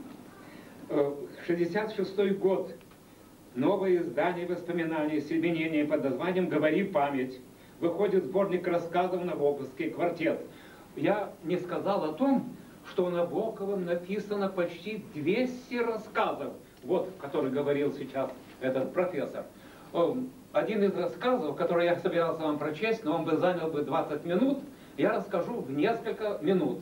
1966 год. Новое издание воспоминаний с изменением под названием «Говори память». Выходит сборник рассказов «Набоковский квартет». Я не сказал о том, что у Набоковым написано почти 200 рассказов, вот, который говорил сейчас этот профессор. Один из рассказов, который я собирался вам прочесть, но он бы занял бы 20 минут, я расскажу в несколько минут.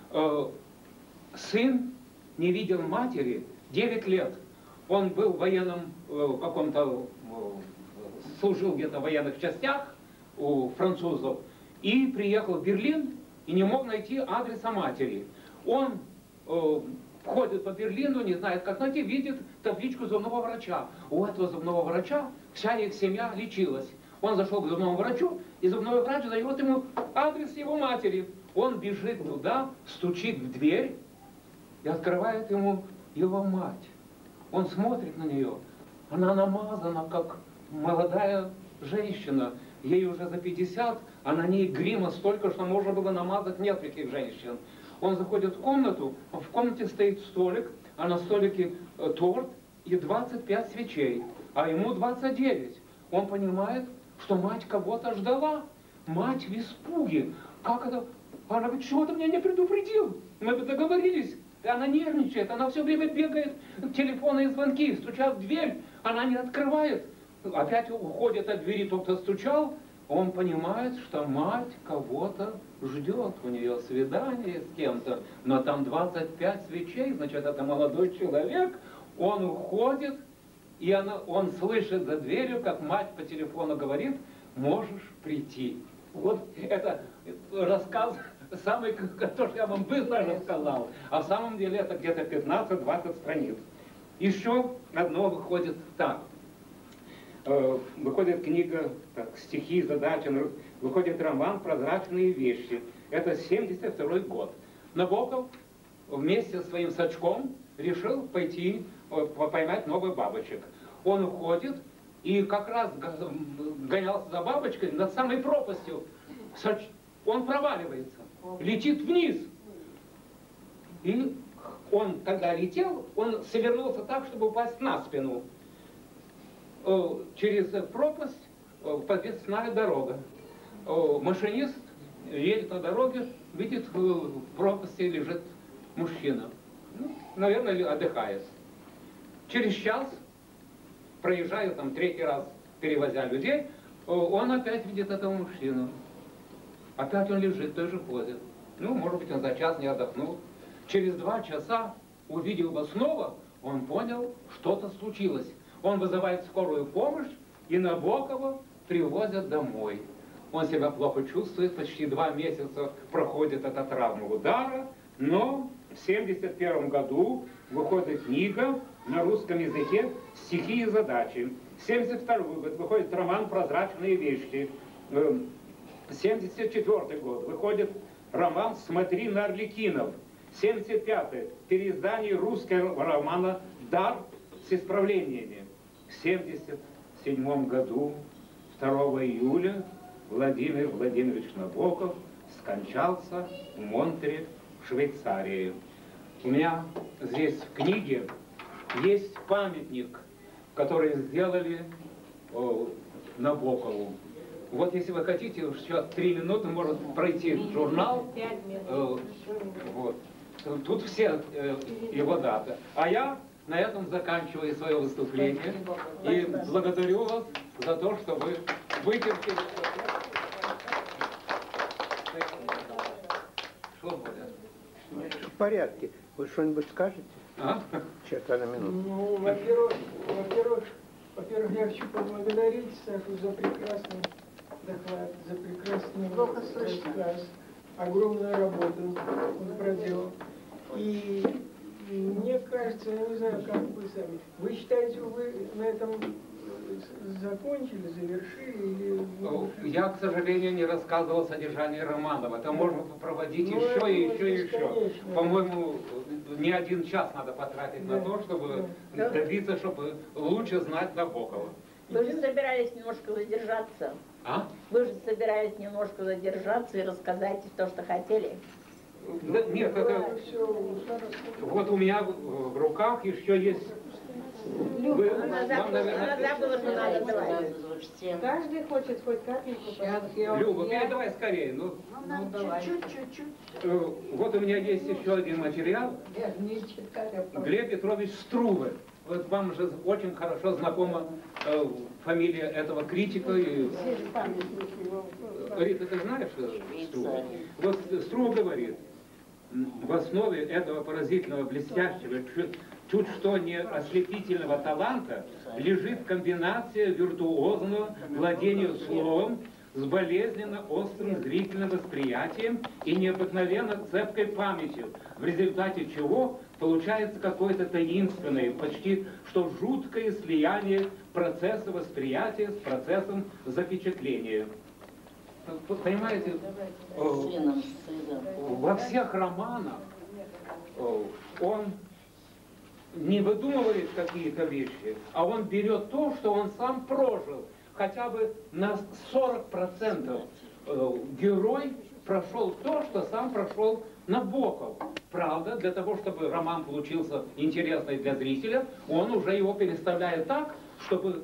Сын не видел матери 9 лет. Он был в военном каком-то, служил где-то в военных частях у французов, и приехал в Берлин и не мог найти адреса матери. Он ходит по Берлину, не знает, как найти, видит табличку зубного врача. У этого зубного врача вся их семья лечилась. Он зашел к зубному врачу, и зубной врач дает ему адрес его матери. Он бежит туда, стучит в дверь, и открывает ему его мать. Он смотрит на нее. Она намазана, как молодая женщина. Ей уже за 50, а на ней грима столько, что можно было намазать нескольких женщин. Он заходит в комнату стоит столик, а на столике торт и 25 свечей, а ему 29. Он понимает, что мать кого-то ждала. Мать в испуге. Как это? Она говорит, чего ты меня не предупредил? Мы бы договорились. Она нервничает, она все время бегает, телефонные звонки, стучат в дверь, она не открывает. Опять уходит от двери тот, кто стучал, он понимает, что мать кого-то ждет, у нее свидание с кем-то, но там 25 свечей, значит, это молодой человек, он уходит, и он слышит за дверью, как мать по телефону говорит, можешь прийти. Вот это рассказ самый, то, что я вам быстро рассказал, а в самом деле это где-то 15-20 страниц. Еще одно выходит так. Выходит книга, так, стихи, задачи, выходит роман «Прозрачные вещи». Это 1972 год. Набоков вместе со своим сачком решил пойти поймать новых бабочек. Он уходит и как раз гонялся за бабочкой над самой пропастью. Он проваливается, летит вниз. И он, когда летел, он свернулся так, чтобы упасть на спину. Через пропасть подвесная дорога. Машинист едет на дороге, видит, в пропасти лежит мужчина. Ну, наверное, отдыхает. Через час, проезжая там 3-й раз, перевозя людей, он опять видит этого мужчину. Опять он лежит, тоже ходит. Ну, может быть, он за час не отдохнул. Через 2 часа, увидел его снова, он понял, что-то случилось. Он вызывает скорую помощь, и Набокова привозят домой. Он себя плохо чувствует, почти 2 месяца проходит эта травма удара, но В 1971 году выходит книга на русском языке «Стихи и задачи». В 1972 год выходит роман «Прозрачные вещи». В 1974 год выходит роман «Смотри на Арлекинов». 1975 переиздание русского романа «Дар с исправлениями». В 1977 году, 2 июля, Владимир Владимирович Набоков скончался в Монтре, в Швейцарии. У меня здесь в книге есть памятник, который сделали Набокову. Вот если вы хотите, сейчас 3 минуты, может пройти журнал. Вот. Тут все его даты. А я на этом заканчиваю свое выступление. И благодарю вас за то, что вы вытерпели. Что будет? В порядке. Вы что-нибудь скажете? А? Сейчас, на минуту. Ну, во-первых, я хочу поблагодарить Сашу за прекрасный доклад, за прекрасный рассказ. Огромную работу он проделал. И мне кажется, я не знаю, как вы сами. Вы считаете, вы на этом закончили, завершили? Или... Я, к сожалению, не рассказывал содержание романов. Это можно проводить Ну, еще и это еще и еще. бесконечно. По-моему, не 1 час надо потратить на то, чтобы добиться, чтобы лучше знать Набокова. Вы же собирались немножко задержаться. А? Вы же собирались немножко задержаться и рассказать то, что хотели. Да, нет, это... Вот у меня в руках еще есть... Вы, Она забыла, что надо давать. Каждый хочет хоть капельку. Люба, передавай скорее. Ну, давай. Чуть-чуть. Вот у меня есть еще один материал. Глеб Петрович Струве. Вот вам же очень хорошо знакома фамилия этого критика. И... Рита, ты знаешь Струве? Вот Струве говорит, в основе этого поразительного, блестящего, чуть что не ослепительного таланта лежит комбинация виртуозного владения словом с болезненно острым зрительным восприятием и необыкновенно цепкой памятью, в результате чего получается какое-то таинственное, почти что жуткое слияние процесса восприятия с процессом запечатления. Понимаете, во всех романах он не выдумывает какие-то вещи, а он берет то, что он сам прожил. Хотя бы на 40% герой прошел то, что сам прошел Набоков. Правда, для того, чтобы роман получился интересный для зрителя, он уже его переставляет так, чтобы,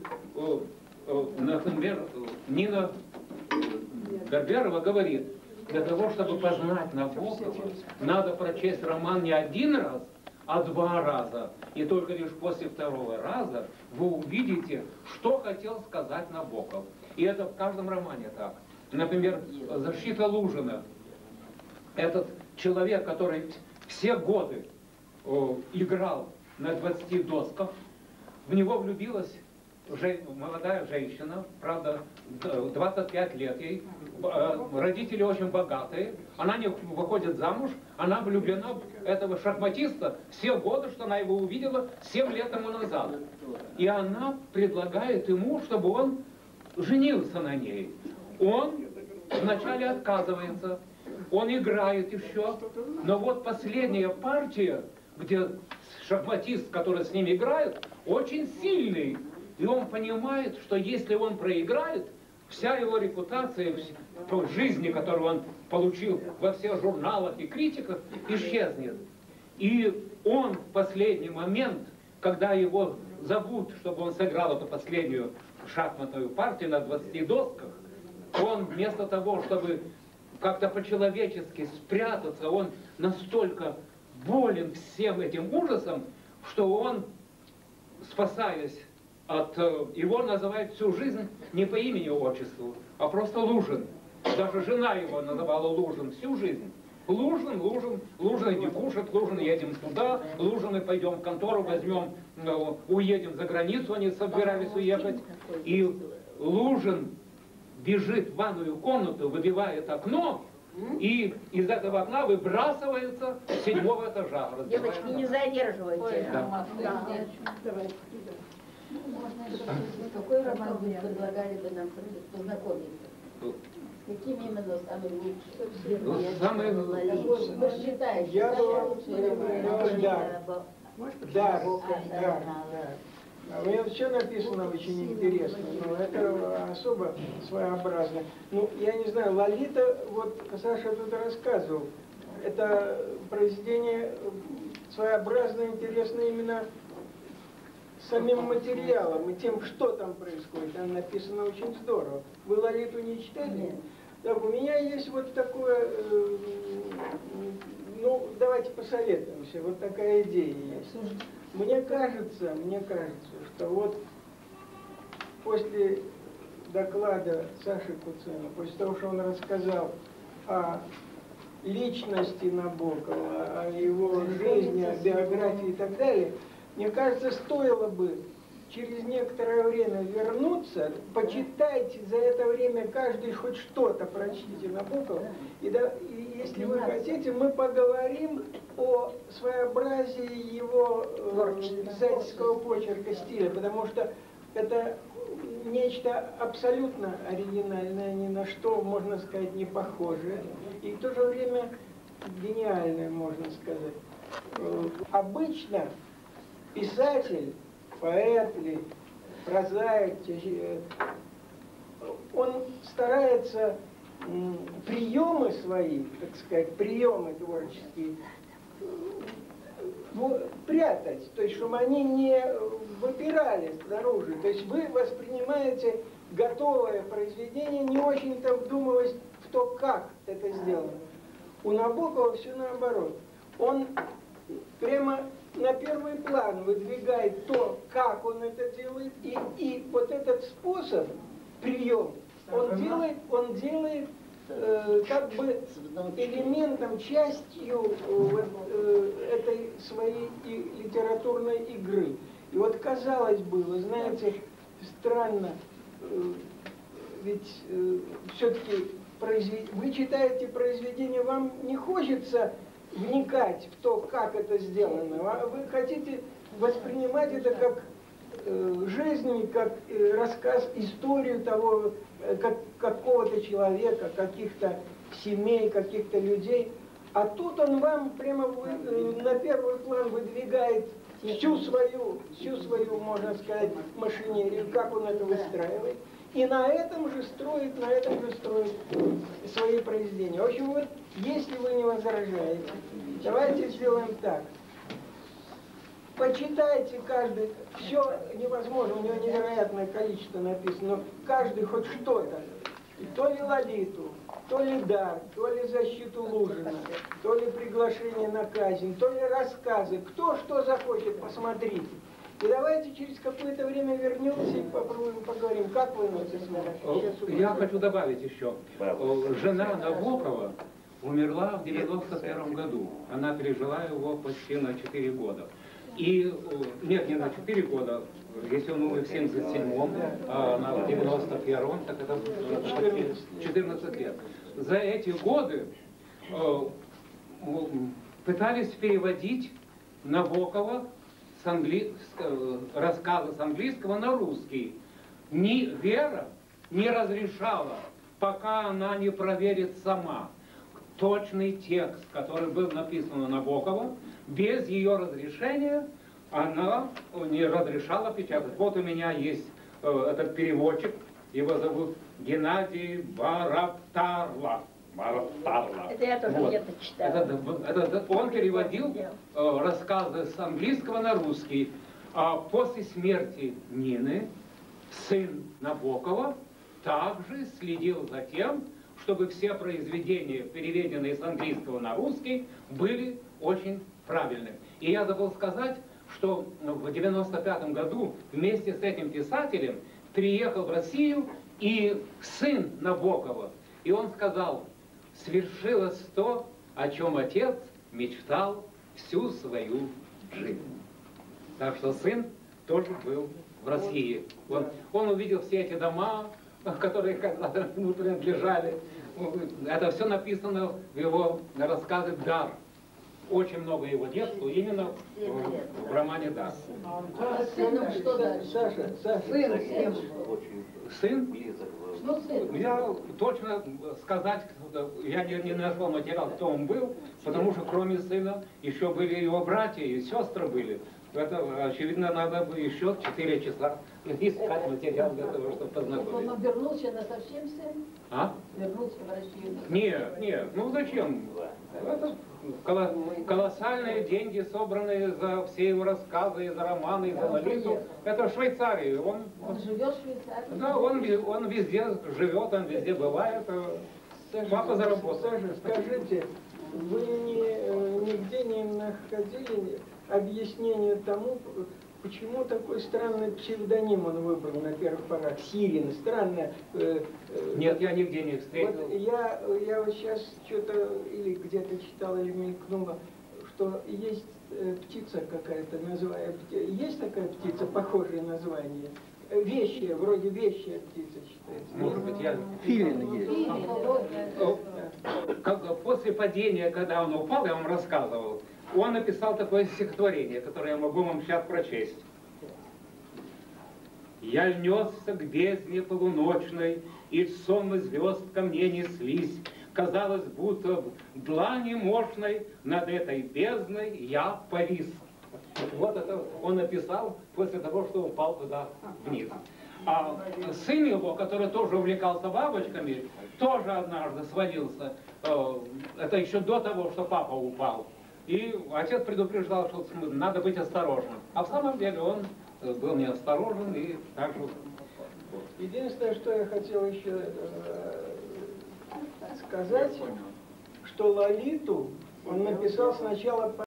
например, Нина Горберова говорит, для того, чтобы познать Набокова, надо прочесть роман не 1 раз, а 2 раза. И только лишь после 2-го раза вы увидите, что хотел сказать Набоков. И это в каждом романе так. Например, «Защита Лужина». Этот человек, который все годы играл на 20 досках, в него влюбилась молодая женщина, правда, 25 лет ей, родители очень богатые, она не выходит замуж, она влюблена в этого шахматиста все годы, что она его увидела 7 лет тому назад. И она предлагает ему, чтобы он женился на ней. Он вначале отказывается, он играет еще, но вот последняя партия, где шахматист, который с ним играет, очень сильный. И он понимает, что если он проиграет, вся его репутация, по жизни, которую он получил во всех журналах и критиках, исчезнет. И он в последний момент, когда его зовут, чтобы он сыграл эту последнюю шахматную партию на 20 досках, он вместо того, чтобы как-то по-человечески спрятаться, он настолько болен всем этим ужасом, что он, спасаясь от... Его называют всю жизнь не по имени-отчеству, а просто Лужин. Даже жена его называла Лужин всю жизнь. Лужин, иди кушать, Лужин, едем туда, Лужин, пойдем в контору, возьмем, уедем за границу, они собирались уехать. И Лужин бежит в ванную комнату, выбивает окно, и из этого окна выбрасывается с 7-го этажа. Девочки, не задерживайте. Да. Какой роман вы предлагали бы нам познакомиться? Какими именно самые лучшие? Самые Вы считаете, Я самые бы лучшие да. У меня все написано очень интересно, но это особо своеобразно. Ну, я не знаю, Лолита, вот Саша тут рассказывал, это произведение своеобразно интересно именно самим материалом и тем, что там происходит. Там написано очень здорово. Вы Лолиту не читали? Нет. Так, у меня есть вот такое, ну, давайте посоветуемся, вот такая идея есть. Мне кажется, что вот после доклада Саши Куцина, после того, что он рассказал о личности Набокова, о его жизни, о биографии и так далее, мне кажется, стоило бы через некоторое время вернуться, почитайте за это время каждый хоть что-то, прочтите Набокова, и если вы хотите, мы поговорим о своеобразии его писательского почерка, стиля, потому что это нечто абсолютно оригинальное, ни на что, можно сказать, не похожее, и в то же время гениальное, можно сказать. Обычно писатель, поэт или прозаик, он старается приемы свои, так сказать, приемы творческие, прятать, то есть, чтобы они не выпирали снаружи. То есть вы воспринимаете готовое произведение, не очень-то вдумываясь в то, как это сделано. У Набокова все наоборот. Он прямо на первый план выдвигает то, как он это делает, и вот этот способ, прием, он делает как бы элементом, частью этой своей литературной игры. И вот казалось бы, вы знаете, странно, ведь все-таки вы читаете произведение, вам не хочется вникать в то, как это сделано, а вы хотите воспринимать это как жизнь, как рассказ, историю того, какого-то человека, каких-то семей, каких-то людей. А тут он вам прямо на первый план выдвигает всю свою, можно сказать, машинерию, как он это выстраивает. И на этом же строит свои произведения. В общем, вот, если вы не возражаете, давайте сделаем так. Почитайте каждый, все невозможно, у него невероятное количество написано, но каждый хоть что-то, то ли Лолиту, то ли дар, то ли защиту Лужина, то ли приглашение на казнь, то ли рассказы, кто что захочет, посмотрите. И давайте через какое-то время вернемся и попробуем поговорим, как вы на это смотрите. Я хочу добавить еще. Жена Набокова умерла в 91 году. Она пережила его почти на 4 года. И, нет, не на 4 года, если он умер в 77-м, а она в 91-м, так это 14 лет. За эти годы пытались переводить Набокова рассказы с английского на русский. Ни Вера не разрешала, пока она не проверит сама точный текст, который был написан у Набокова. Без ее разрешения она не разрешала печатать. Вот у меня есть этот переводчик, его зовут Геннадий Барактарла. Это я тоже где-то читала. Он переводил рассказы с английского на русский. А после смерти Нины сын Набокова также следил за тем, чтобы все произведения, переведенные с английского на русский, были очень правильными. И я забыл сказать, что в 95 году вместе с этим писателем приехал в Россию и сын Набокова. И он сказал: свершилось то, о чем отец мечтал всю свою жизнь. Так что сын тоже был в России. Он увидел все эти дома, которые когда-то ему принадлежали, это все написано в его рассказе «Дар». Очень много его детства именно в романе «Дар». А с сыном что дальше? Саша, Сын с кем? Сын? Ну, сын. Я точно сказать, я не назвал материал, кто он был, потому что кроме сына еще были его братья и сестры были. Это, очевидно, надо бы еще 4 часа искать материал для того, чтобы Он познакомиться. вернулся на совсем сын? А? Вернулся в Россию? Нет, ну зачем? Это колоссальные деньги, собранные за все его рассказы, и за романы, и за Лолиту. Это в Швейцарии. Он живет в Швейцарии? Да, он везде живет, он везде бывает. Папа заработал. Саша, скажите, вы нигде не находили объяснение тому, почему такой странный псевдоним он выбрал на первых порах? Сирин, странно. Нет, я нигде не встретил. Вот я вот сейчас что-то или где-то читал, или мелькнуло, что есть птица какая-то, есть такая птица, похожее название? Вещая, вроде вещая птица считается. Может быть, я... Филин есть. После падения, когда он упал, я вам рассказывал, он написал такое стихотворение, которое я могу вам сейчас прочесть. «Я несся к бездне полуночной, и сонмы звезд ко мне неслись. Казалось, будто в длани мощной над этой бездной я повис». Вот это он написал после того, что упал туда вниз. А сын его, который тоже увлекался бабочками, тоже однажды свалился. Это еще до того, что папа упал. И отец предупреждал, что надо быть осторожным. А в самом деле он был неосторожен и так же... Единственное, что я хотел еще сказать, что Лолиту он написал сначала